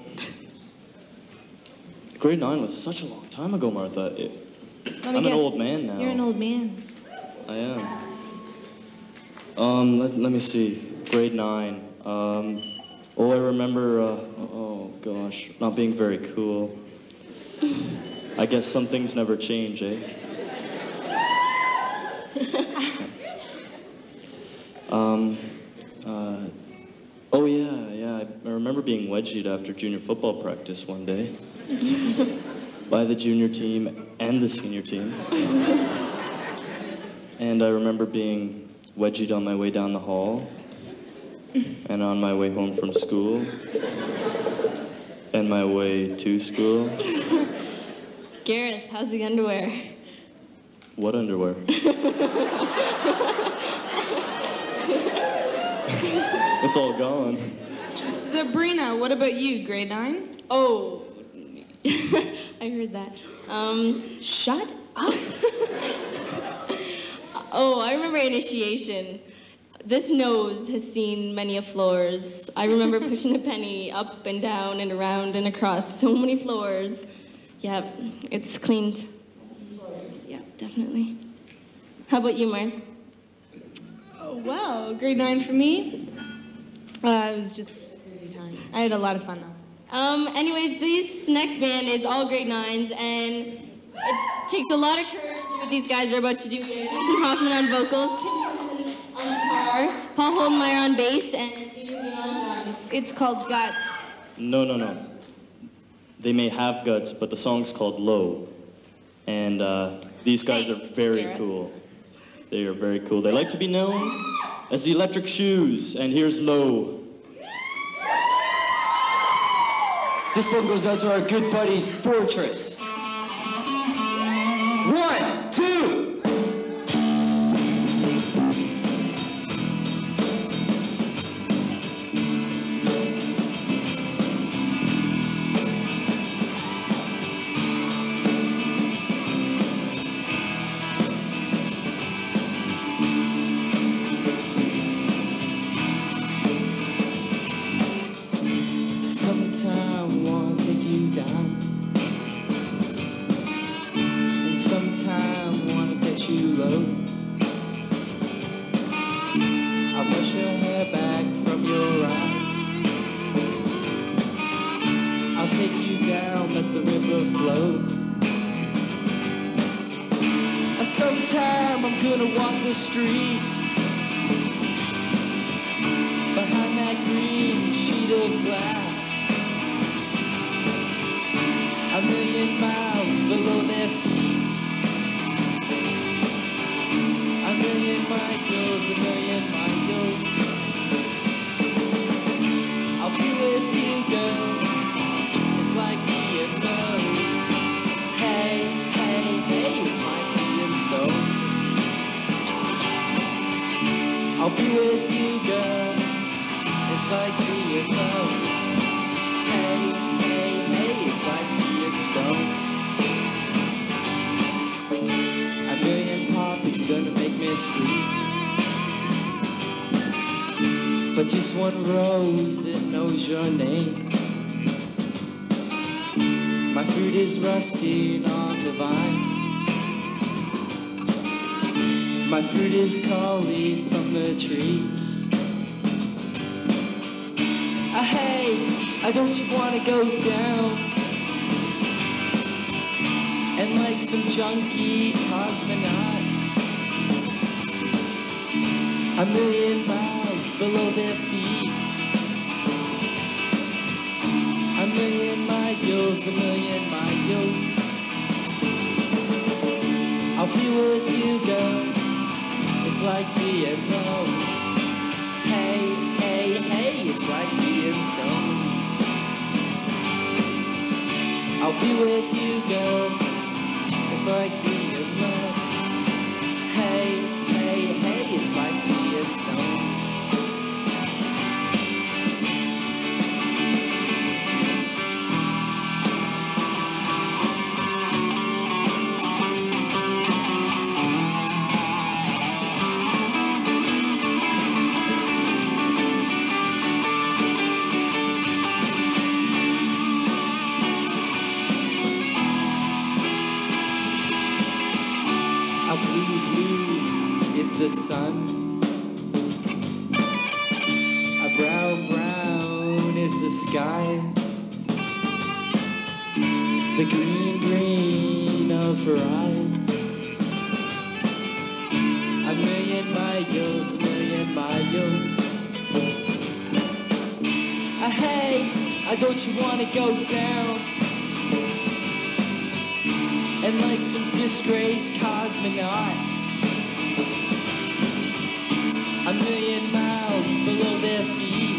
grade 9 was such a long time ago, Martha. I'm an old man now. You're an old man. I am. Let me see. Grade 9. I remember, oh gosh, not being very cool. I guess some things never change, eh? Oh yeah, I remember being wedgied after junior football practice one day. By the junior team and the senior team. And I remember being wedgied on my way down the hall, and on my way home from school, and my way to school. Gareth, how's the underwear? What underwear? It's all gone. Sabrina, what about you, grade 9? Oh, I heard that. Shut up. Oh, I remember initiation. This nose has seen many a floors. I remember pushing a penny up and down and around and across so many floors. Yeah, it's cleaned. Yeah, definitely. How about you, Mark? Oh, well, grade 9 for me. It was just a crazy time. I had a lot of fun, though. Anyways, this next band is all grade 9s, and it takes a lot of courage to do what these guys are about to do. We have Jason Hoffman on vocals, Tim Wilson on guitar, Paul Holdenmeyer on bass, and Stephen Lee on drums. It's called Guts. No. They may have guts, but the song's called Low. And these guys are very cool. They are very cool. They like to be known as the Electric Shoes, and here's Low. This one goes out to our good buddies, Fortress. 1, 2. Sometime wanna take you down, and sometime wanna get you low. I'll brush your hair back from your eyes. I'll take you down, let the river flow. Sometime I'm gonna walk the streets behind that green sheet of glass. A million miles below their feet. A million miles, a million miles. I'll be with you, girl. It's like being known. Hey, hey, hey, it's like being stoned. I'll be with you, girl. It's like being known. Hey, hey, hey, it's like being stoned. A million poppies gonna make me sleep, but just one rose that knows your name. My fruit is rusting on the vine. My fruit is calling from the trees. Hey, don't you wanna go down and like some junkie cosmonaut? A million miles below their feet. A million miles, a million miles. I'll be with you, girl. It's like being known. Hey, hey, hey, it's like being stoned. I'll be with you, go. It's like being alone. Hey, hey, hey, it's like being stoned. How blue, blue is the sun. How brown, brown is the sky. The green, green of her eyes. A million miles, hey, don't you wanna go down? And like some disgraced cosmonaut, a million miles below their feet.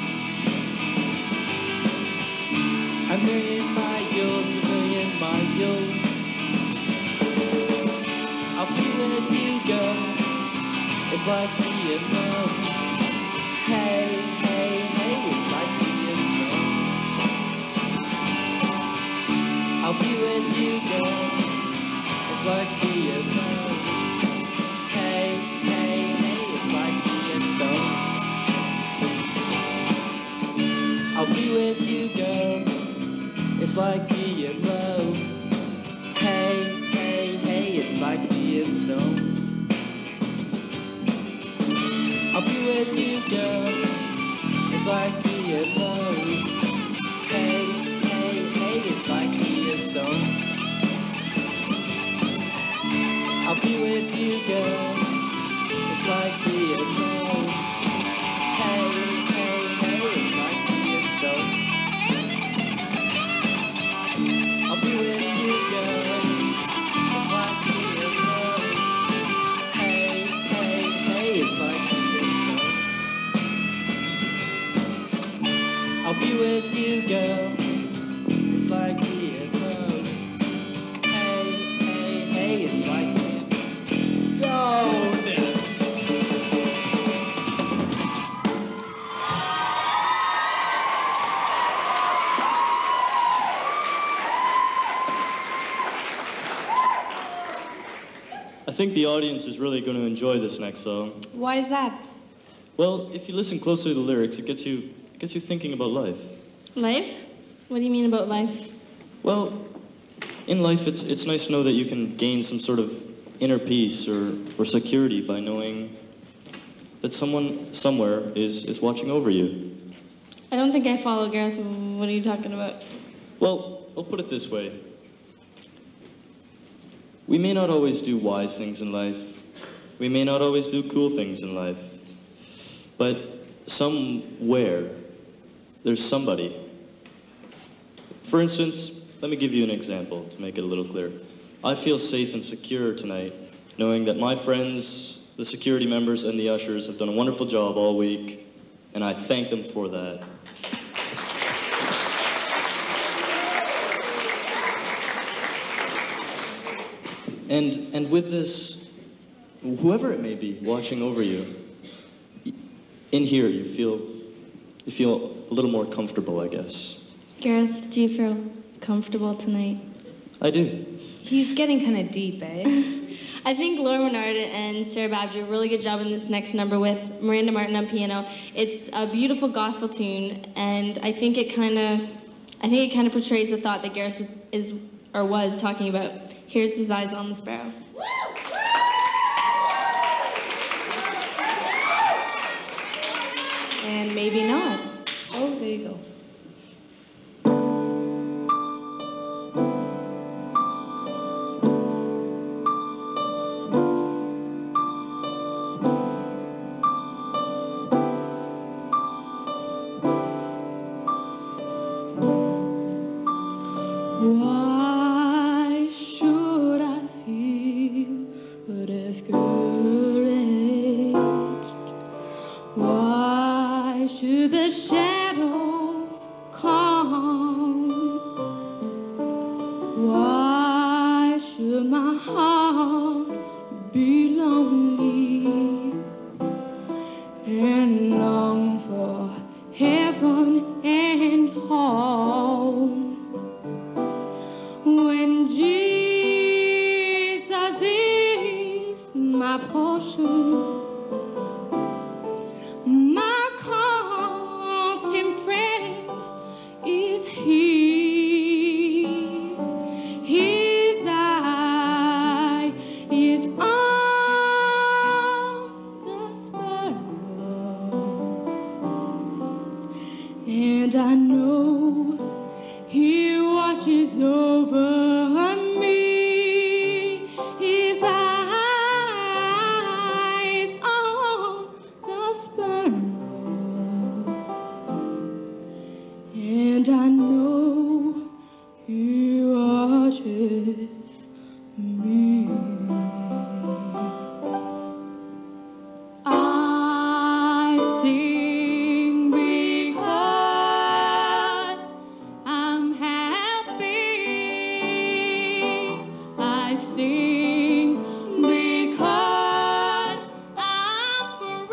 A million miles, I'll be where you go. It's like being alone. Hey, hey, hey, it's like being stoned. I'll be where you go. It's like being alone. Hey, hey, hey, it's like being stoned. I'll be where you go. It's like being low. Hey, hey, hey, it's like being stoned. I'll be where you go. It's like being low. Hey, hey, hey, it's like being stoned. I'll be with you, girl. It's like being low. Hey, hey, hey, it's like being stoned. I'll be with you, girl. It's like being low. Hey, hey, hey, it's like being stoned. I'll be with you, girl. It's like being low. Hey, hey, hey, it's like being stoned. I think the audience is really going to enjoy this next song. Why is that? Well, if you listen closely to the lyrics, it gets you thinking about life. Life? What do you mean about life? Well, in life, it's nice to know that you can gain some sort of inner peace or security by knowing that someone somewhere is watching over you. I don't think I follow, Gareth. What are you talking about? Well, I'll put it this way. We may not always do wise things in life. We may not always do cool things in life. But somewhere, there's somebody. For instance, let me give you an example to make it a little clearer. I feel safe and secure tonight, knowing that my friends, the security members, and the ushers have done a wonderful job all week, and I thank them for that. And with this, whoever it may be watching over you, in here you feel a little more comfortable, I guess. Gareth, do you feel comfortable tonight? I do. He's getting kind of deep, eh? I think Laura Menard and Sarah Babb do a really good job in this next number with Miranda Martin on piano. It's a beautiful gospel tune, and I think it kind of portrays the thought that Gareth is or was talking about. Here's his eyes on the sparrow. And maybe not. Oh, there you go. Why should I feel discouraged? Why should the shadows come? Why and long for heaven and home. When Jesus is my portion, my constant friend is He. His eye is on the sparrow, and I know He watches over me. His eyes on the sparrow, and I know He watches me. I sing because I'm happy. I sing because I'm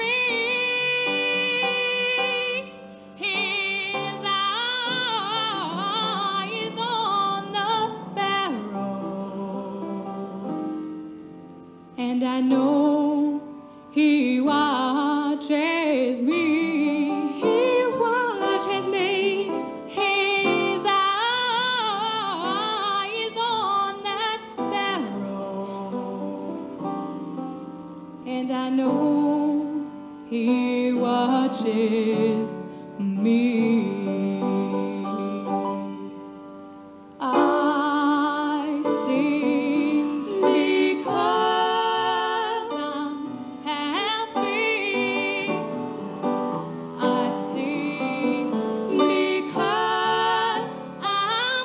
free. His eye is on the sparrow, and I know He watches me. He watches me. His eye is on that sparrow, and I know He watches me. I sing because I'm happy. I sing because I'm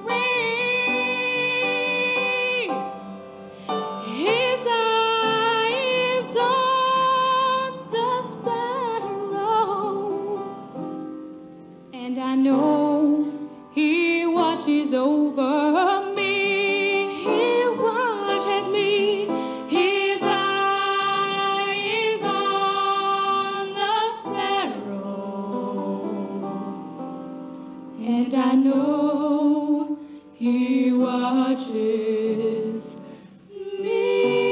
free. His eye is on the sparrow, and I know He watches over me. He watches me. His eye is on the sparrow, and I know He watches me.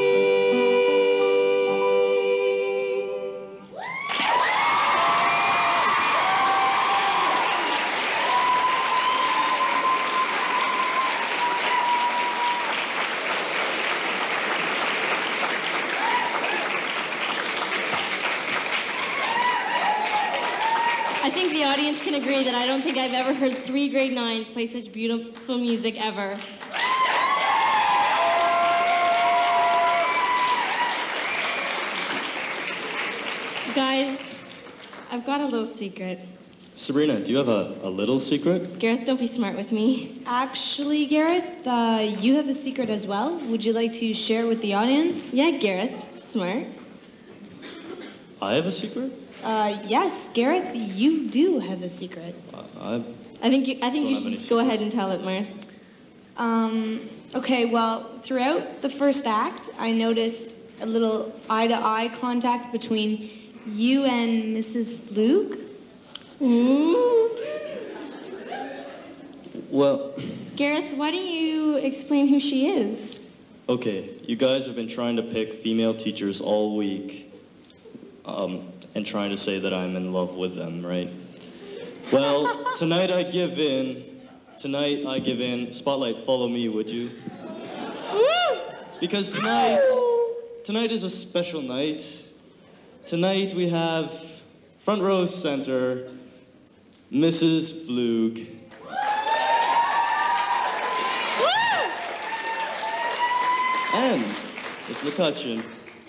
I think the audience can agree that I don't think I've ever heard 3 grade 9s play such beautiful music ever. Guys, I've got a little secret. Sabrina, do you have a little secret? Gareth, don't be smart with me. Actually, Gareth, you have a secret as well. Would you like to share it with the audience? Yeah, Gareth, smart. I have a secret? Yes, Gareth, you do have a secret. I think you have should any just go ahead and tell it, Marth. Okay, well, throughout the first act, I noticed a little eye-to-eye contact between you and Mrs. Fluke. Well, Gareth, why don't you explain who she is? okay, you guys have been trying to pick female teachers all week, and trying to say that I'm in love with them, right? Well, tonight I give in. Tonight I give in. Spotlight, follow me, would you? Because tonight is a special night. Tonight we have front row center, Mrs. Fluke. And Miss McCutcheon.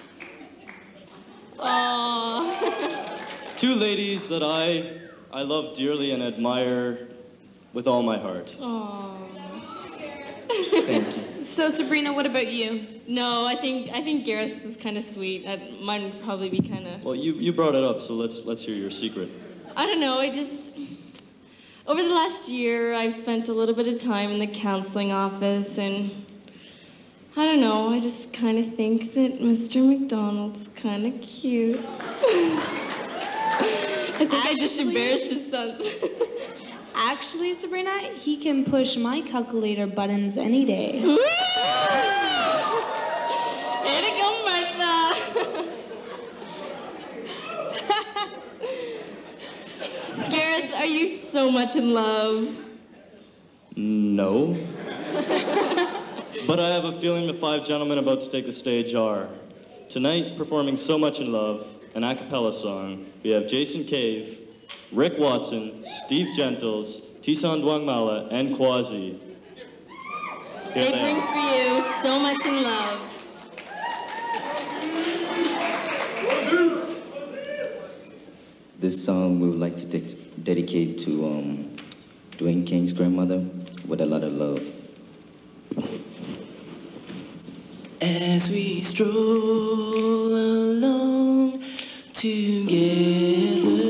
Aww. 2 ladies that I love dearly and admire with all my heart. Aww. Thank you. So, Sabrina, what about you? No, I think Gareth's is kind of sweet. Mine would probably be kind of. Well, you brought it up, so let's hear your secret. I don't know. Over the last year, I've spent a little bit of time in the counseling office, and I don't know. I just kind of think that Mr. McDonald's kind of cute. I think I just embarrassed his sons. Actually, Sabrina, he can push my calculator buttons any day. Way to go, Martha. Gareth, are you so much in love? No. But I have a feeling the five gentlemen about to take the stage are. Tonight, performing So Much in Love, an a cappella song, we have Jason Cave, Rick Watson, Steve Gentles, Tisan Dwangmala, and Quasi. They bring for you So Much in Love. This song we would like to dedicate to Dwayne King's grandmother with a lot of love. As we stroll along together,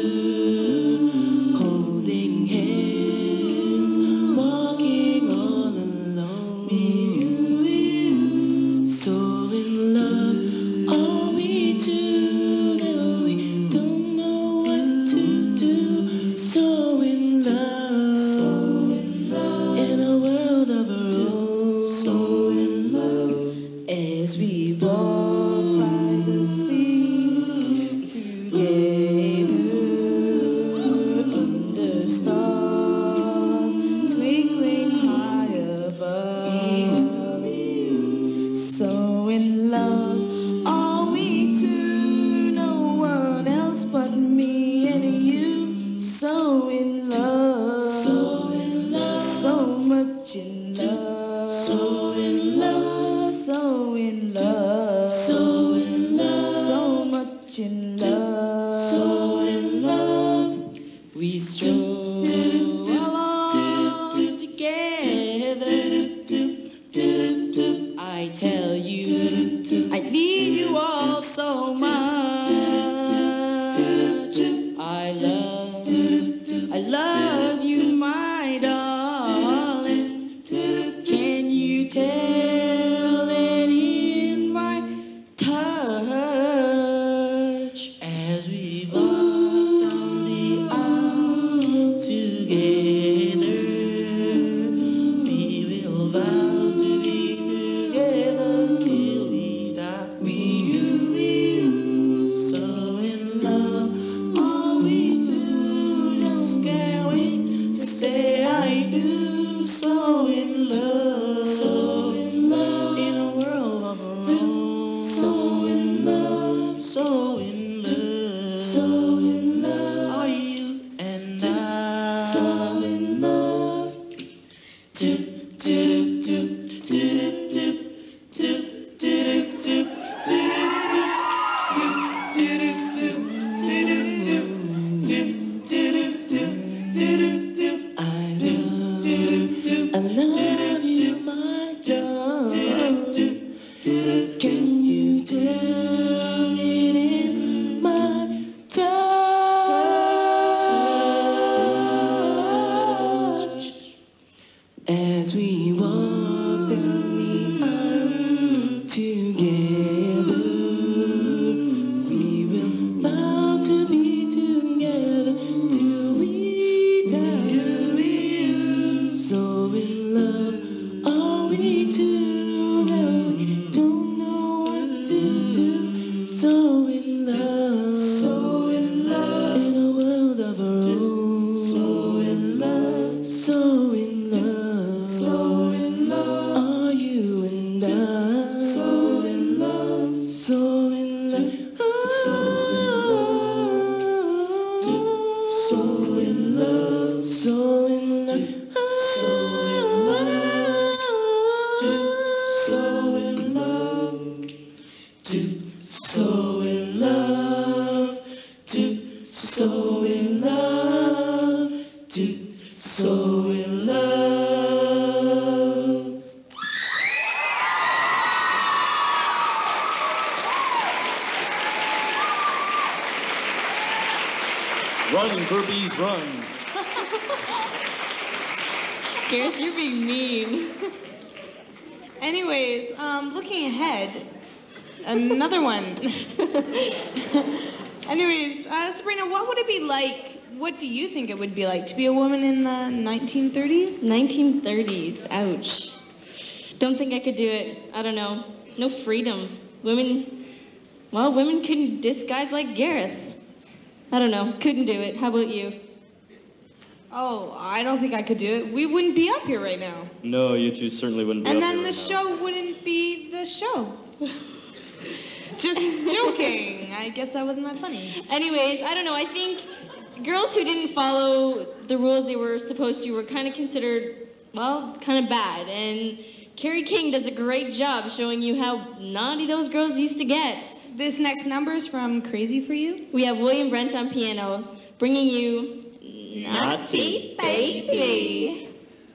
holding hands, walking all alone, so in love, all we do know we don't know what to do, so in love, in a world of our own, so in love. As we walk by the sea together under stars twinkling high above, so in love, all we two, no one else but me and you, so in love, so much in love, so in love, so in love, so in love, so much in love, so in love. We stroll along together. I tell you, I need you all so much. I love you, my darling. Can you tell it in my touch as we walk down the aisle together? We will vow to be together till we die. We, so in love, all we do just can't wait to say I do. So in love, so in love, in a world of our own. So in love, so in love, so in love, are you and I? So in love. Do do do do do do do do do I love you, my darling. Can you tell it in my touch? As we walk down the aisle together, we will vow to be together till we die. So in love, all we do know, we don't know what to do. So in love, in a world of our own. So in love, so in love, are you and I? So in love, so in love, so in love, so in love. So in love, so in love, so in love, so in love. Run, Burpees, run. Gareth, you're being mean. Anyways, looking ahead, another one. Anyways, Sabrina, what would it be like? What do you think it would be like to be a woman in the 1930s? 1930s, ouch. Don't think I could do it. I don't know. No freedom. Women couldn't diss guys like Gareth. I don't know. Couldn't do it. How about you? Oh, I don't think I could do it. We wouldn't be up here right now. No, you two certainly wouldn't be And up then here the right now. show wouldn't be the show. Just joking. I guess that wasn't that funny. Anyways, I don't know. I think girls who didn't follow the rules they were supposed to were kind of considered, well, kind of bad. And Carrie King does a great job showing you how naughty those girls used to get. This next number is from Crazy for You. We have William Brent on piano, bringing you Naughty Baby.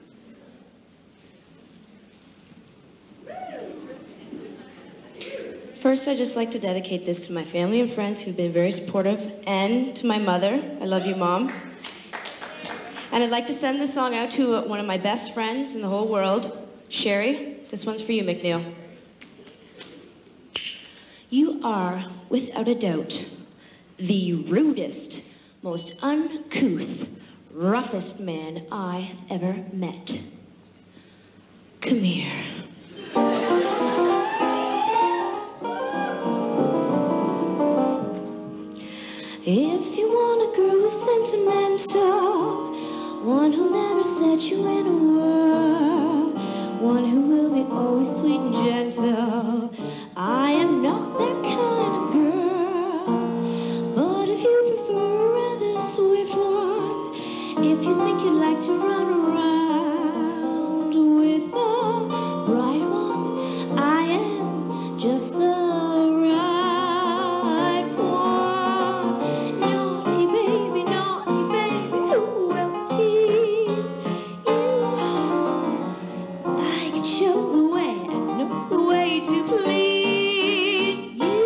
First, I'd just like to dedicate this to my family and friends who've been very supportive, and to my mother. I love you, Mom. And I'd like to send this song out to one of my best friends in the whole world, Sherry. This one's for you, McNeil. You are, without a doubt, the rudest, most uncouth, roughest man I have ever met. Come here. If you want a girl who's sentimental, one who'll never set you in a whirl, one who will be always sweet and gentle, I am not that kind of girl. But if you prefer a rather swift one, if you think you'd like to run around with a bright one, I am just the right one. Naughty baby, who will tease you? I can show the way and know the way to please you.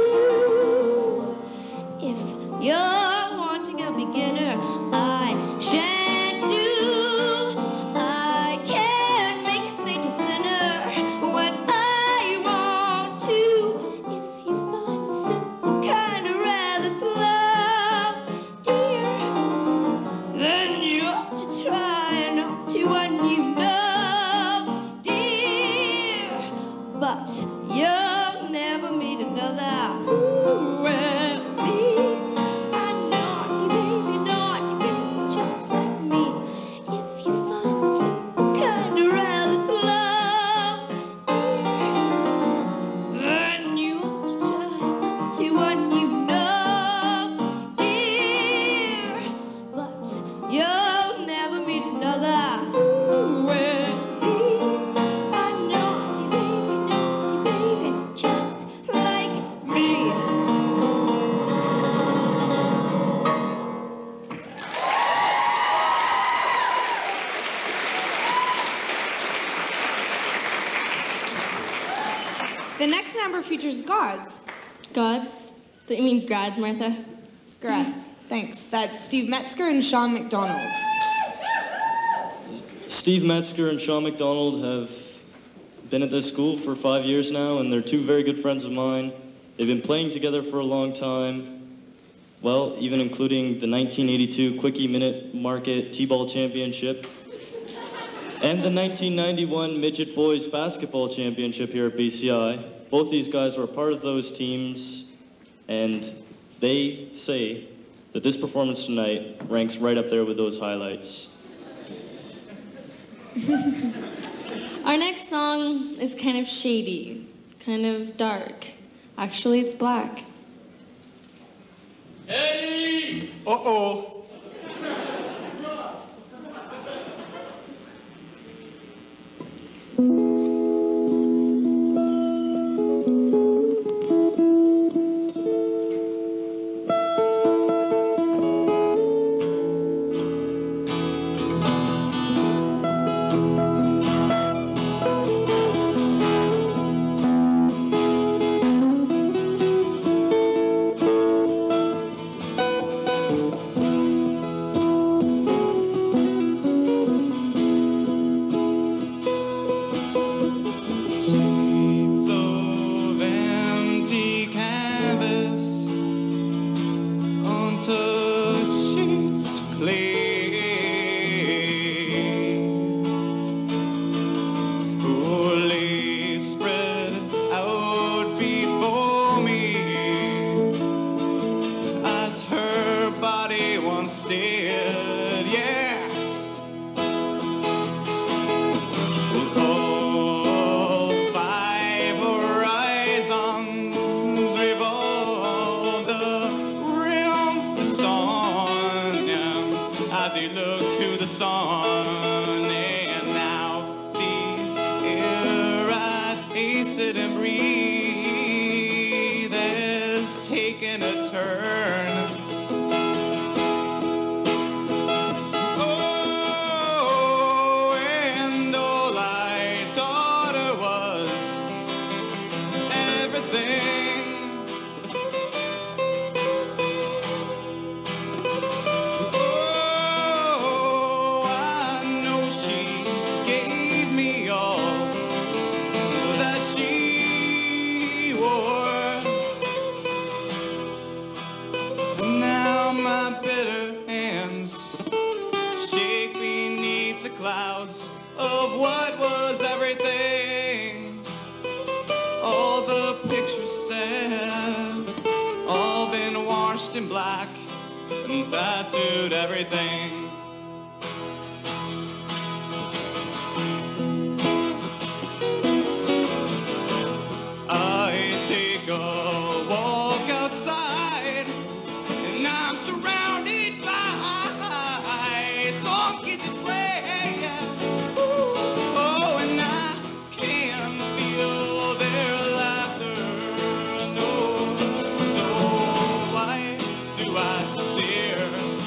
If you're wanting a beginner, I shan't do. I can make a saint a sinner when I want to. If you find the simple kind of rather slow, dear, then you ought to try not to when you know, dear. But you'll never meet another who will be a naughty baby, just like me. If you find the simple kind of rather slow, dear, then you ought to try not to when you know, dear. But you'll never meet another who will be a naughty baby, just like me. The next number features Gods. Gods? You mean Grads, Martha? Grads. Thanks. That's Steve Metzger and Sean McDonald. Steve Metzger and Sean McDonald have been at this school for 5 years now, and they're two very good friends of mine. They've been playing together for a long time, well, even including the 1982 Quickie Minute Market T-Ball Championship and the 1991 Midget Boys Basketball Championship here at BCI. Both these guys were a part of those teams, and they say that this performance tonight ranks right up there with those highlights. Our next song is kind of shady, kind of dark. Actually, it's black. Eddie! Uh-oh. instead, yeah. All 5 horizons revolved around the sun, as he looked to the sun, and now the air I tasted and breathed has taken a turn. Oh, and all I taught her was everything. Oh, I know she gave me all that she wore. Now my bitter hands shake beneath the clouds of what was everything. All the pictures said, all been washed in black and tattooed everything. I take a walk outside and I'm surrounded by song kids that play. Oh, and I can feel their laughter. No, so why do I stare?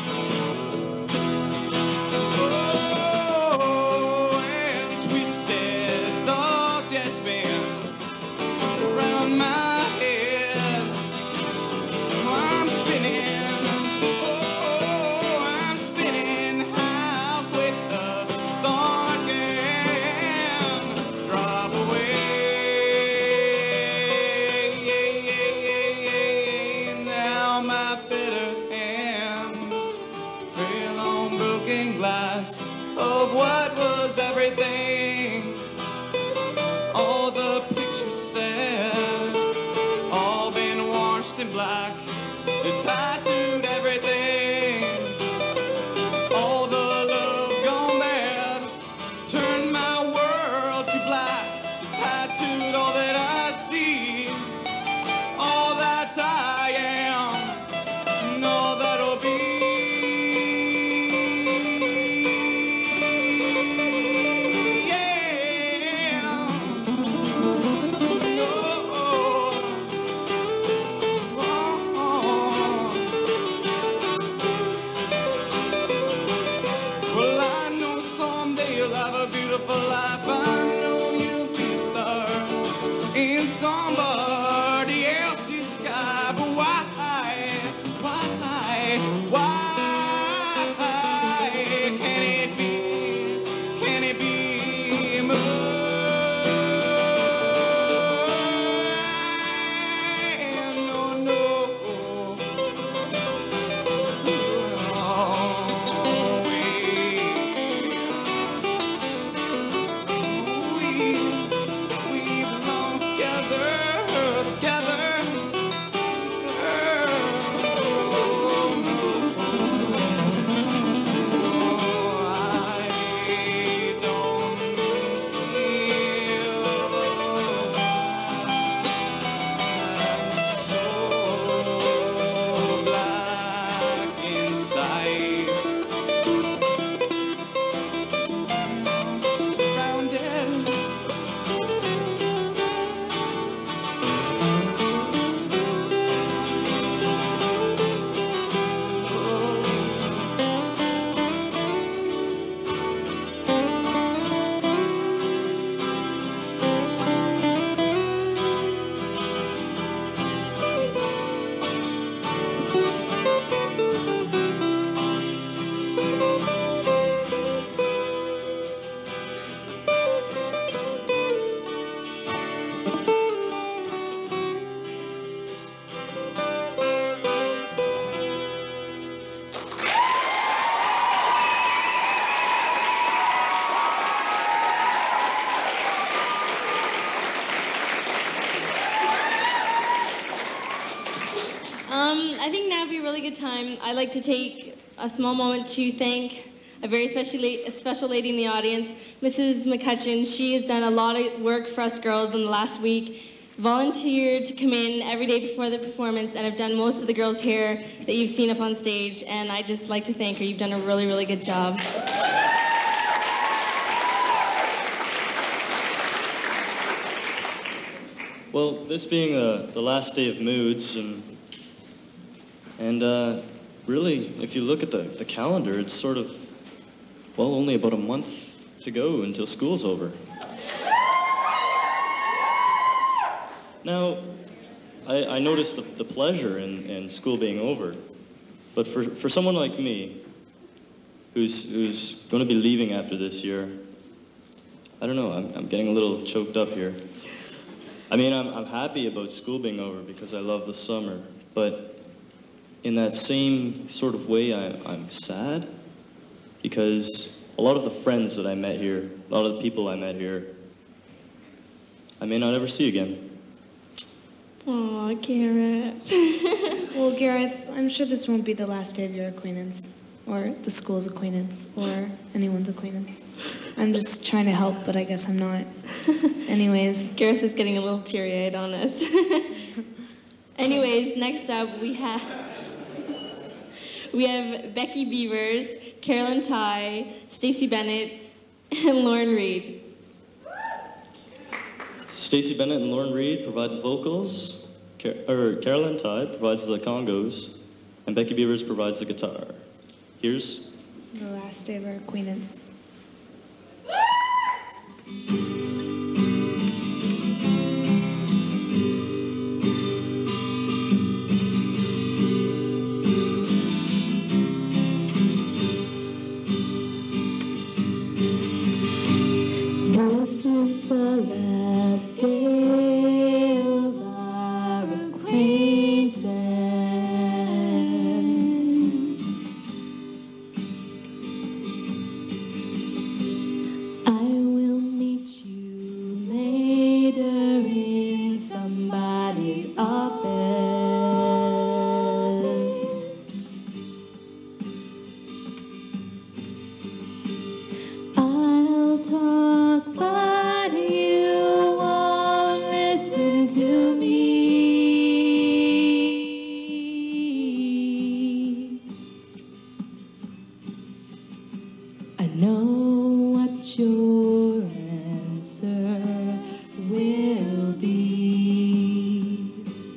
Oh, and twisted thoughts yet spin around my head. I'm spinning, oh, I'm spinning halfway the sun can drop away. Now my bitter hands trail on broken glass of what was everything. All the pictures said, all been washed in black, and tattooed everything. All the love gone bad, turned my world to black, tattooed all that I see, all that I am, and all that'll be. Well, I know someday you'll have a beautiful life. I know you'll be a star in somebody else's sky. But why can it be mine? No. We belong together. I think now would be a really good time. I'd like to take a small moment to thank a very special lady in the audience, Mrs. McCutcheon. She has done a lot of work for us girls in the last week, volunteered to come in every day before the performance, and have done most of the girls' hair that you've seen up on stage, and I just like to thank her. You've done a really, really good job. Well, this being the last day of Moods, and really, if you look at the calendar, it's sort of, well, only about a month to go until school's over. Now, I noticed the pleasure in school being over, but for someone like me, who's going to be leaving after this year, I don't know, I'm getting a little choked up here. I mean, I'm happy about school being over because I love the summer, but in that same sort of way, I'm sad because a lot of the friends that I met here, a lot of the people I met here, I may not ever see again. Aw, Gareth. Well, Gareth, I'm sure this won't be the last day of your acquaintance, or the school's acquaintance, or anyone's acquaintance. I'm just trying to help, but I guess I'm not. Anyways. Gareth is getting a little teary-eyed on us. Anyways, next up we have Becky Beavers, Carolyn Ty, Stacey Bennett, and Lauren Reed. Stacey Bennett and Lauren Reed provide the vocals, Carolyn Ty provides the congos, and Becky Beavers provides the guitar. Here's The last day of our acquaintance. This is the last day of our acquaintance. I will meet you later in somebody's office. I'll talk, but you won't listen to me. I know what your answer will be.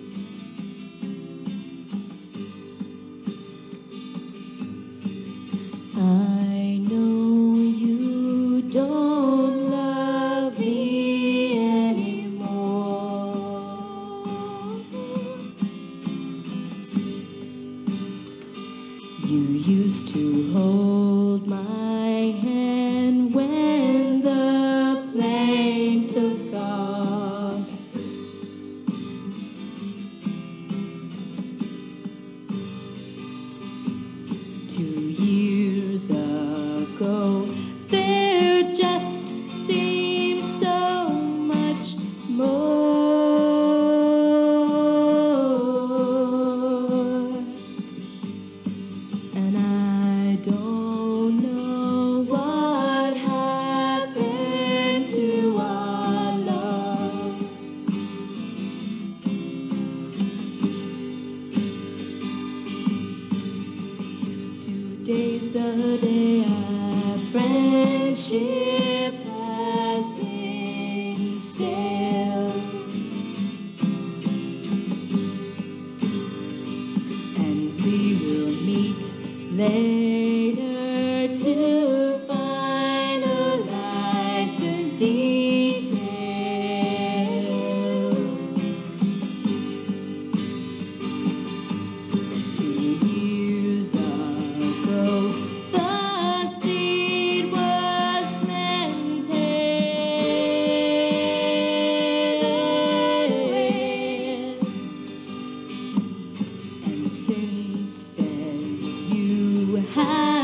I know you don't love me anymore. You used to hold my hand when the plane took off. Two years ago, there just seemed so much more. And I don't know what happened to our love. Today's the day our friendship has been stale, and we will meet later to finalize the details. 2 years ago, the seed was planted, and since then you have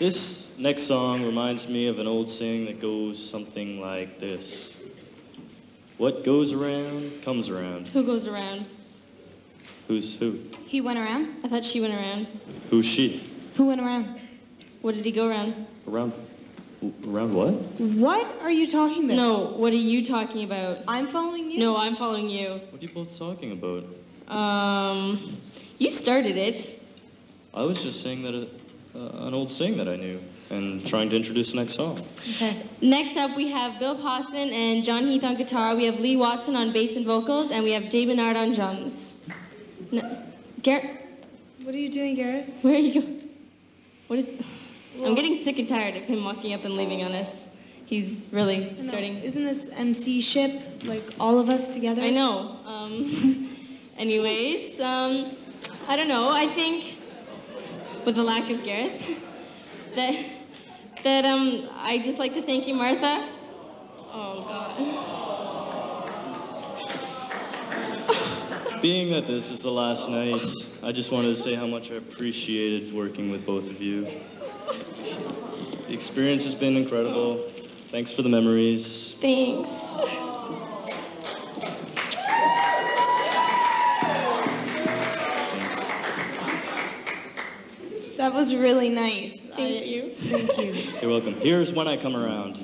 This next song reminds me of an old saying that goes something like this. What goes around, comes around. Who goes around? Who's who? He went around? I thought she went around. Who's she? Who went around? What did he go around? Around what? What are you talking about? No, what are you talking about? I'm following you? No, I'm following you. What are you both talking about? You started it. I was just saying that an old saying that I knew and trying to introduce the next song. Okay. Next up, we have Bill Poston and John Heath on guitar. We have Lee Watson on bass and vocals, and we have Dave Bernard on drums. No, Garrett? What are you doing, Garrett? Where are you going? What is... I'm getting sick and tired of him walking up and leaving on us. He's really starting... Isn't this MC ship, like all of us together? I know. Anyways, I don't know. I think, with the lack of Gareth, that I just like to thank you, Martha. Oh, God. Being that this is the last night, I just wanted to say how much I appreciated working with both of you. The experience has been incredible. Thanks for the memories. Thanks. That was really nice. Thank you. Thank you. You're welcome. Here's When I Come Around.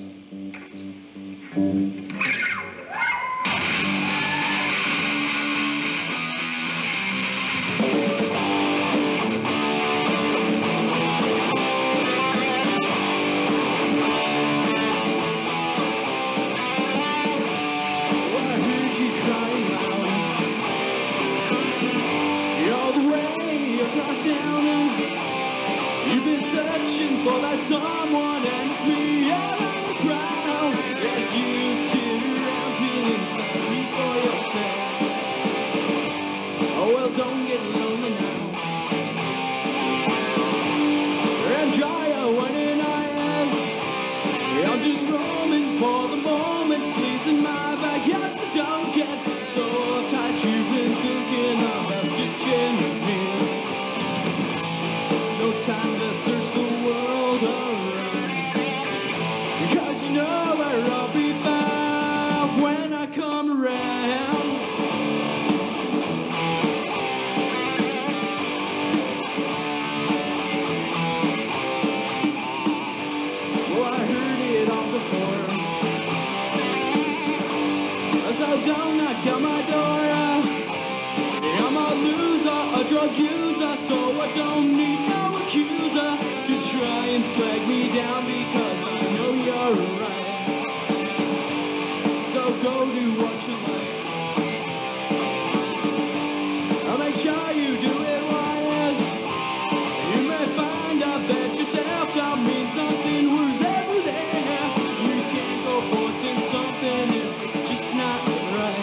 You've been searching for that someone, and it's me all on the ground. As you sit around feeling sorry for yourself. Oh well, don't get lonely now. And dry your wondering eyes. I'm just roaming for the moment, sleezing my backyard, so don't get so uptight. You've been thinking about ditching me. No time to search the world around, because you know where I'll be found when I come around. Oh, I heard it all before, so don't knock down my door. I'm a loser, a drug user, so I don't need no accuser to try and swag me down, because I know you're right. So go do what you like. I'll make sure you do it wise. You may find out that yourself-doubt means nothing, where's everything. You can't go forcing something if it's just not right.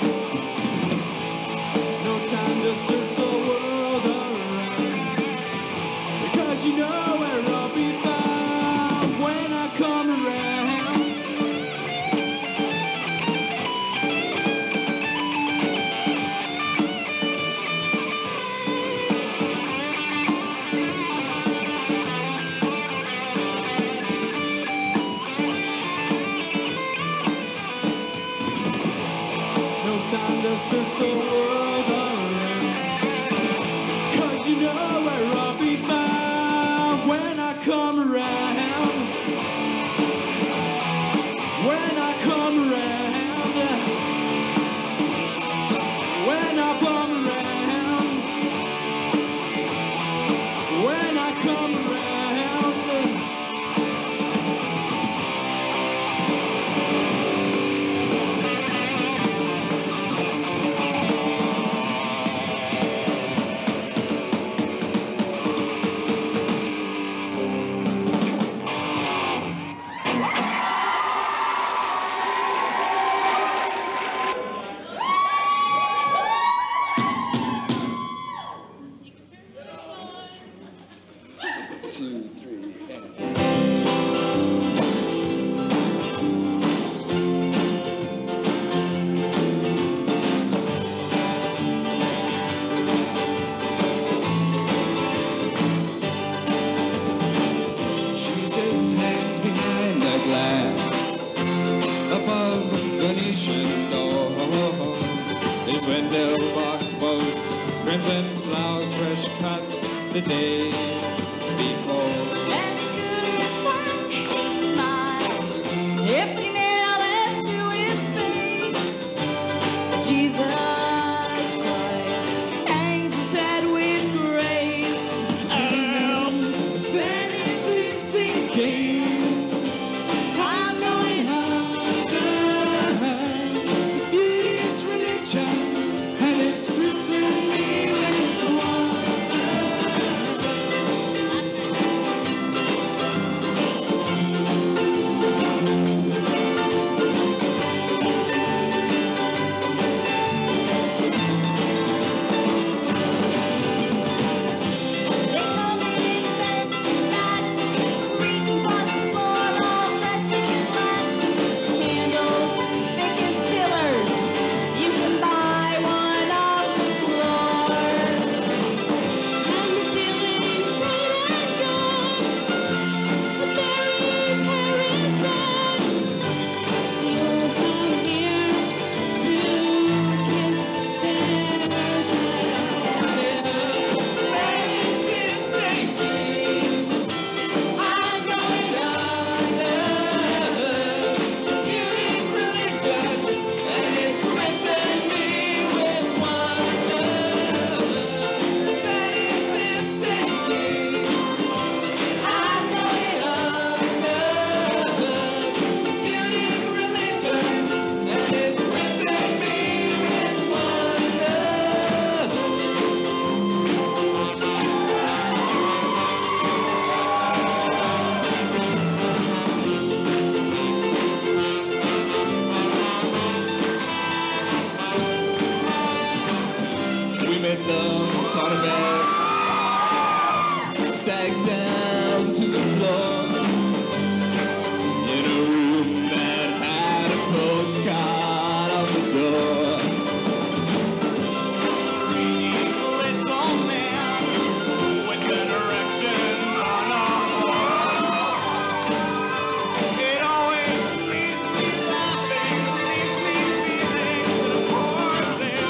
No time to search the world around, because you know where I'll be found when I come around. No time to search the world around, 'cause you know where I'll be found when I come around. When I come around. When I come around. When I come around. rhymes and flowers fresh cut the day before. And he couldn't find his smile if he nailed it to his face. Jesus Christ hangs his head with grace. And then he's sinking. I'm going under. His beauty is religion, and it's christened me with wonder. We made love on a bed, sag down to the floor, in a room that had a postcard on the door. Little man with the directions on our wall. It always leaves me laughing, leaves me feeling the poor thing.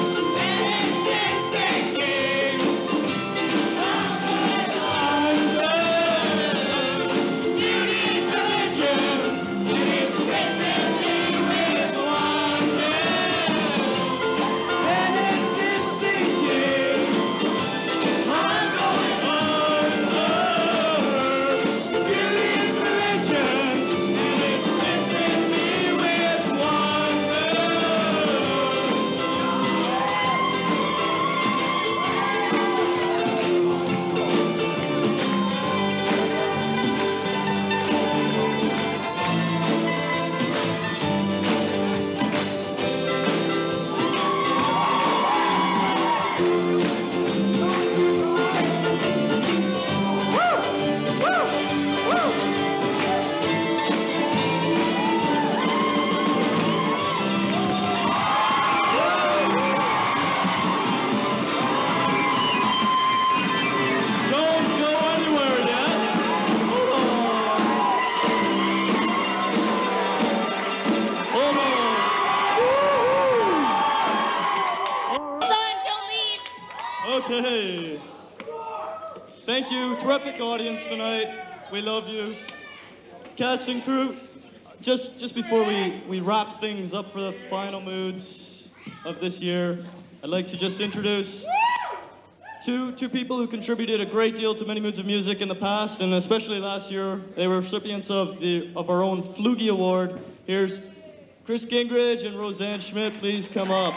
Okay. Thank you. Terrific audience tonight. We love you. Cast and crew, just before we wrap things up for the final moods of this year, I'd like to just introduce two people who contributed a great deal to Many Moods of Music in the past, and especially last year. They were recipients of our own Flugie Award. Here's Chris Gingrich and Roseanne Schmidt. Please come up.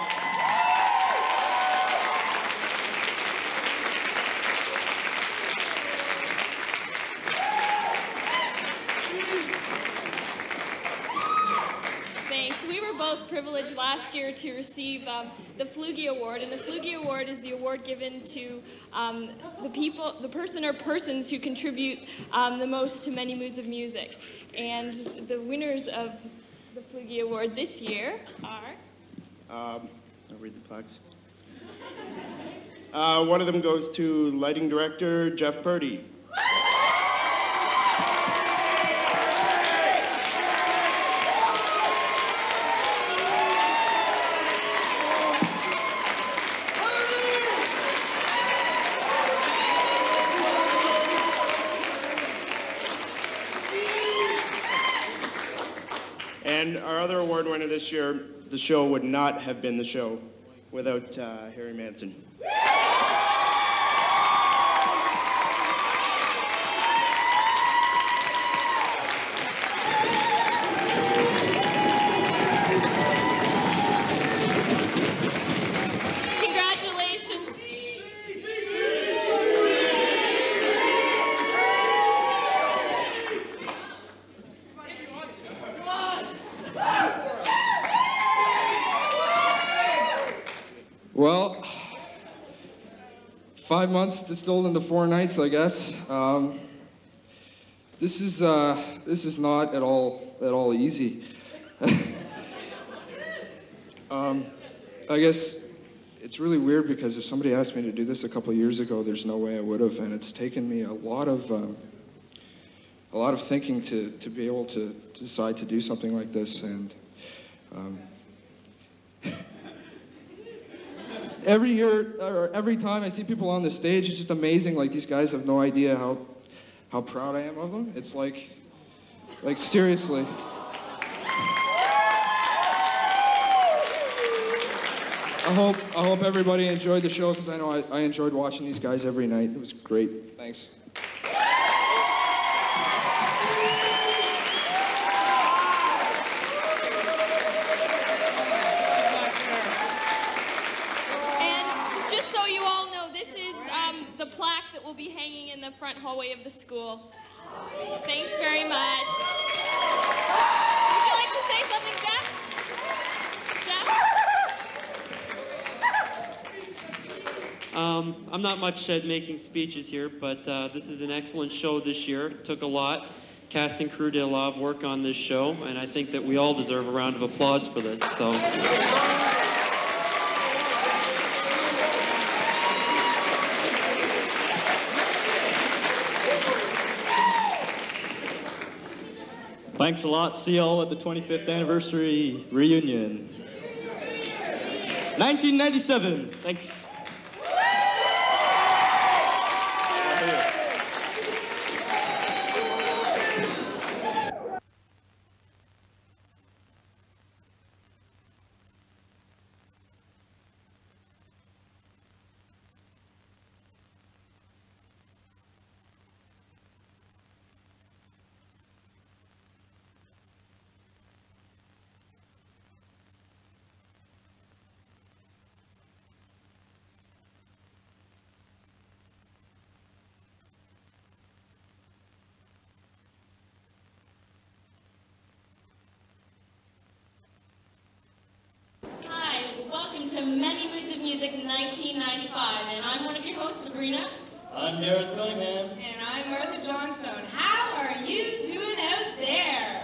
Thanks. We were both privileged last year to receive the Flugie Award, and the Flugie Award is the award given to the person or persons who contribute the most to Many Moods of Music. And the winners of the Flugie Award this year are... I'll read the plaques. One of them goes to lighting director Jeff Purdy. And our other award winner this year, the show would not have been the show without Harry Manson. Congratulations. Well, 5 months distilled into 4 nights, I guess. This is not at all easy. I guess it's really weird because if somebody asked me to do this a couple of years ago, there's no way I would have, and it's taken me a lot of thinking to be able to decide to do something like this, and every year, or every time I see people on the stage, it's just amazing. Like, these guys have no idea how proud I am of them. It's like seriously. I hope everybody enjoyed the show, because I know I enjoyed watching these guys every night. It was great. Thanks. Just so you all know, this is the plaque that will be hanging in the front hallway of the school. Thanks very much. Would you like to say something, Jeff? Jeff? I'm not much at making speeches here, but this is an excellent show this year. It took a lot. Cast and crew did a lot of work on this show, and I think that we all deserve a round of applause for this. So. Thanks a lot. See y'all at the 25th anniversary reunion. 1997. Thanks. To Many Moods of Music 1995, and I'm one of your hosts, Sabrina. I'm Gareth Cunningham. And I'm Martha Johnstone. How are you doing out there?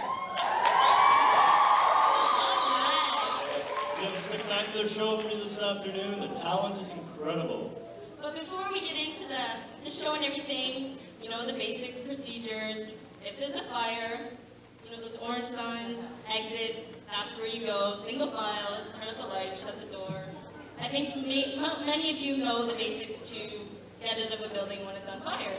We have a spectacular show for you this afternoon. The talent is incredible. But before we get into the show and everything, you know, the basic procedures. If there's a fire, you know, those orange signs, exit, that's where you go. Single file, turn up the light, shut the door. I think many of you know the basics to get out of a building when it's on fire.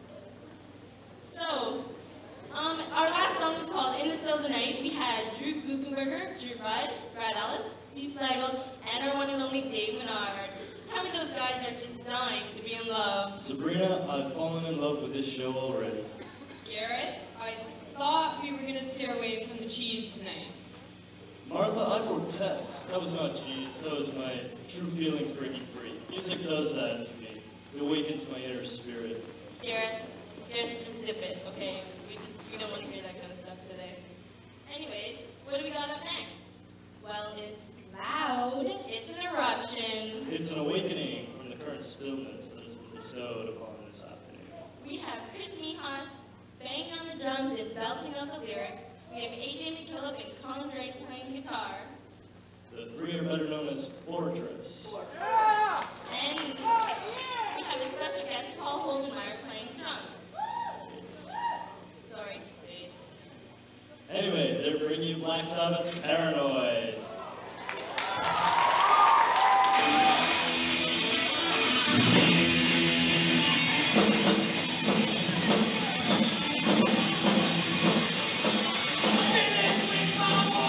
So, our last song was called In the Still of the Night. We had Drew Buchenberger, Drew Rudd, Brad Ellis, Steve Seigel, and our one and only Dave Menard. Tell me those guys are just dying to be in love. Sabrina, I've fallen in love with this show already. Garrett, I thought we were going to steer away from the cheese tonight. Martha, I protest. That was not cheese. That was my true feelings breaking free. Music does that to me. It awakens my inner spirit. Garrett, just zip it, okay? We don't want to hear that kind of stuff today. Anyways, what do we got up next? Well, it's loud. It's an eruption. It's an awakening from the current stillness that has been bestowed upon this afternoon. We have Chris Mihas banging on the drums and belting out the lyrics. We have AJ McKillop and Colin Drake playing guitar. The three are better known as Fortress. And we have a special guest, Paul Holdenmeyer, playing drums. Sorry, bass. Anyway, they're bringing you Black Sabbath's Paranoid. Feel it with my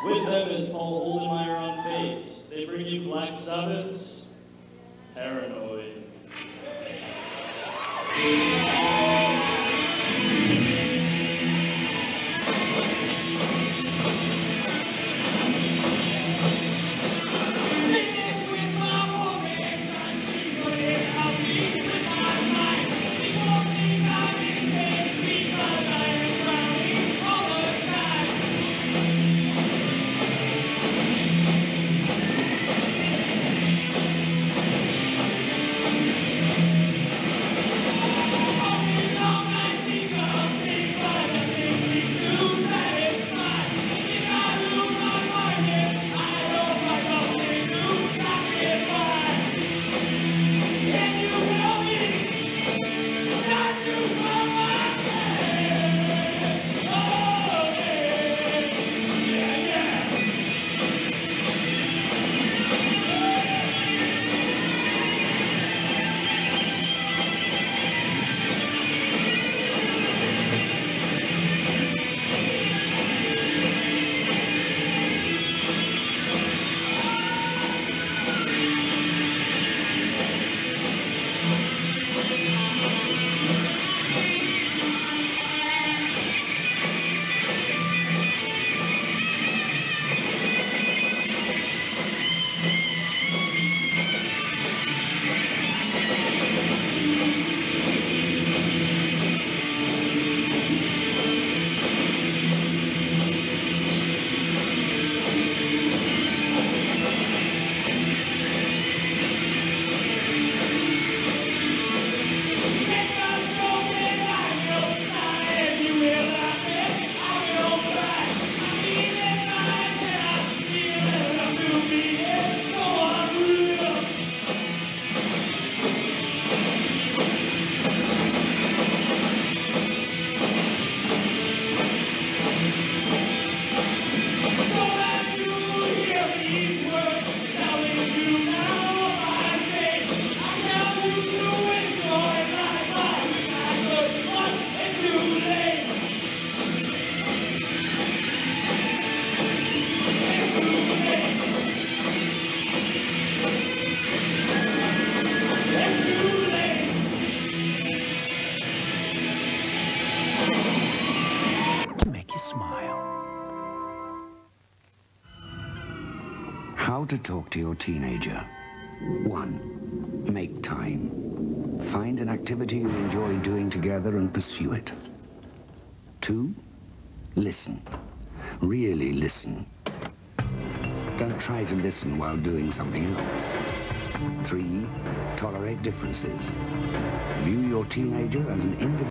With them is Paul Oldenmeyer on bass. They bring you Black Sabbath's Paranoid. How to talk to your teenager. 1. Make time. Find an activity you enjoy doing together and pursue it. 2. Listen. Really listen. Don't try to listen while doing something else. 3. Tolerate differences. View your teenager as an individual.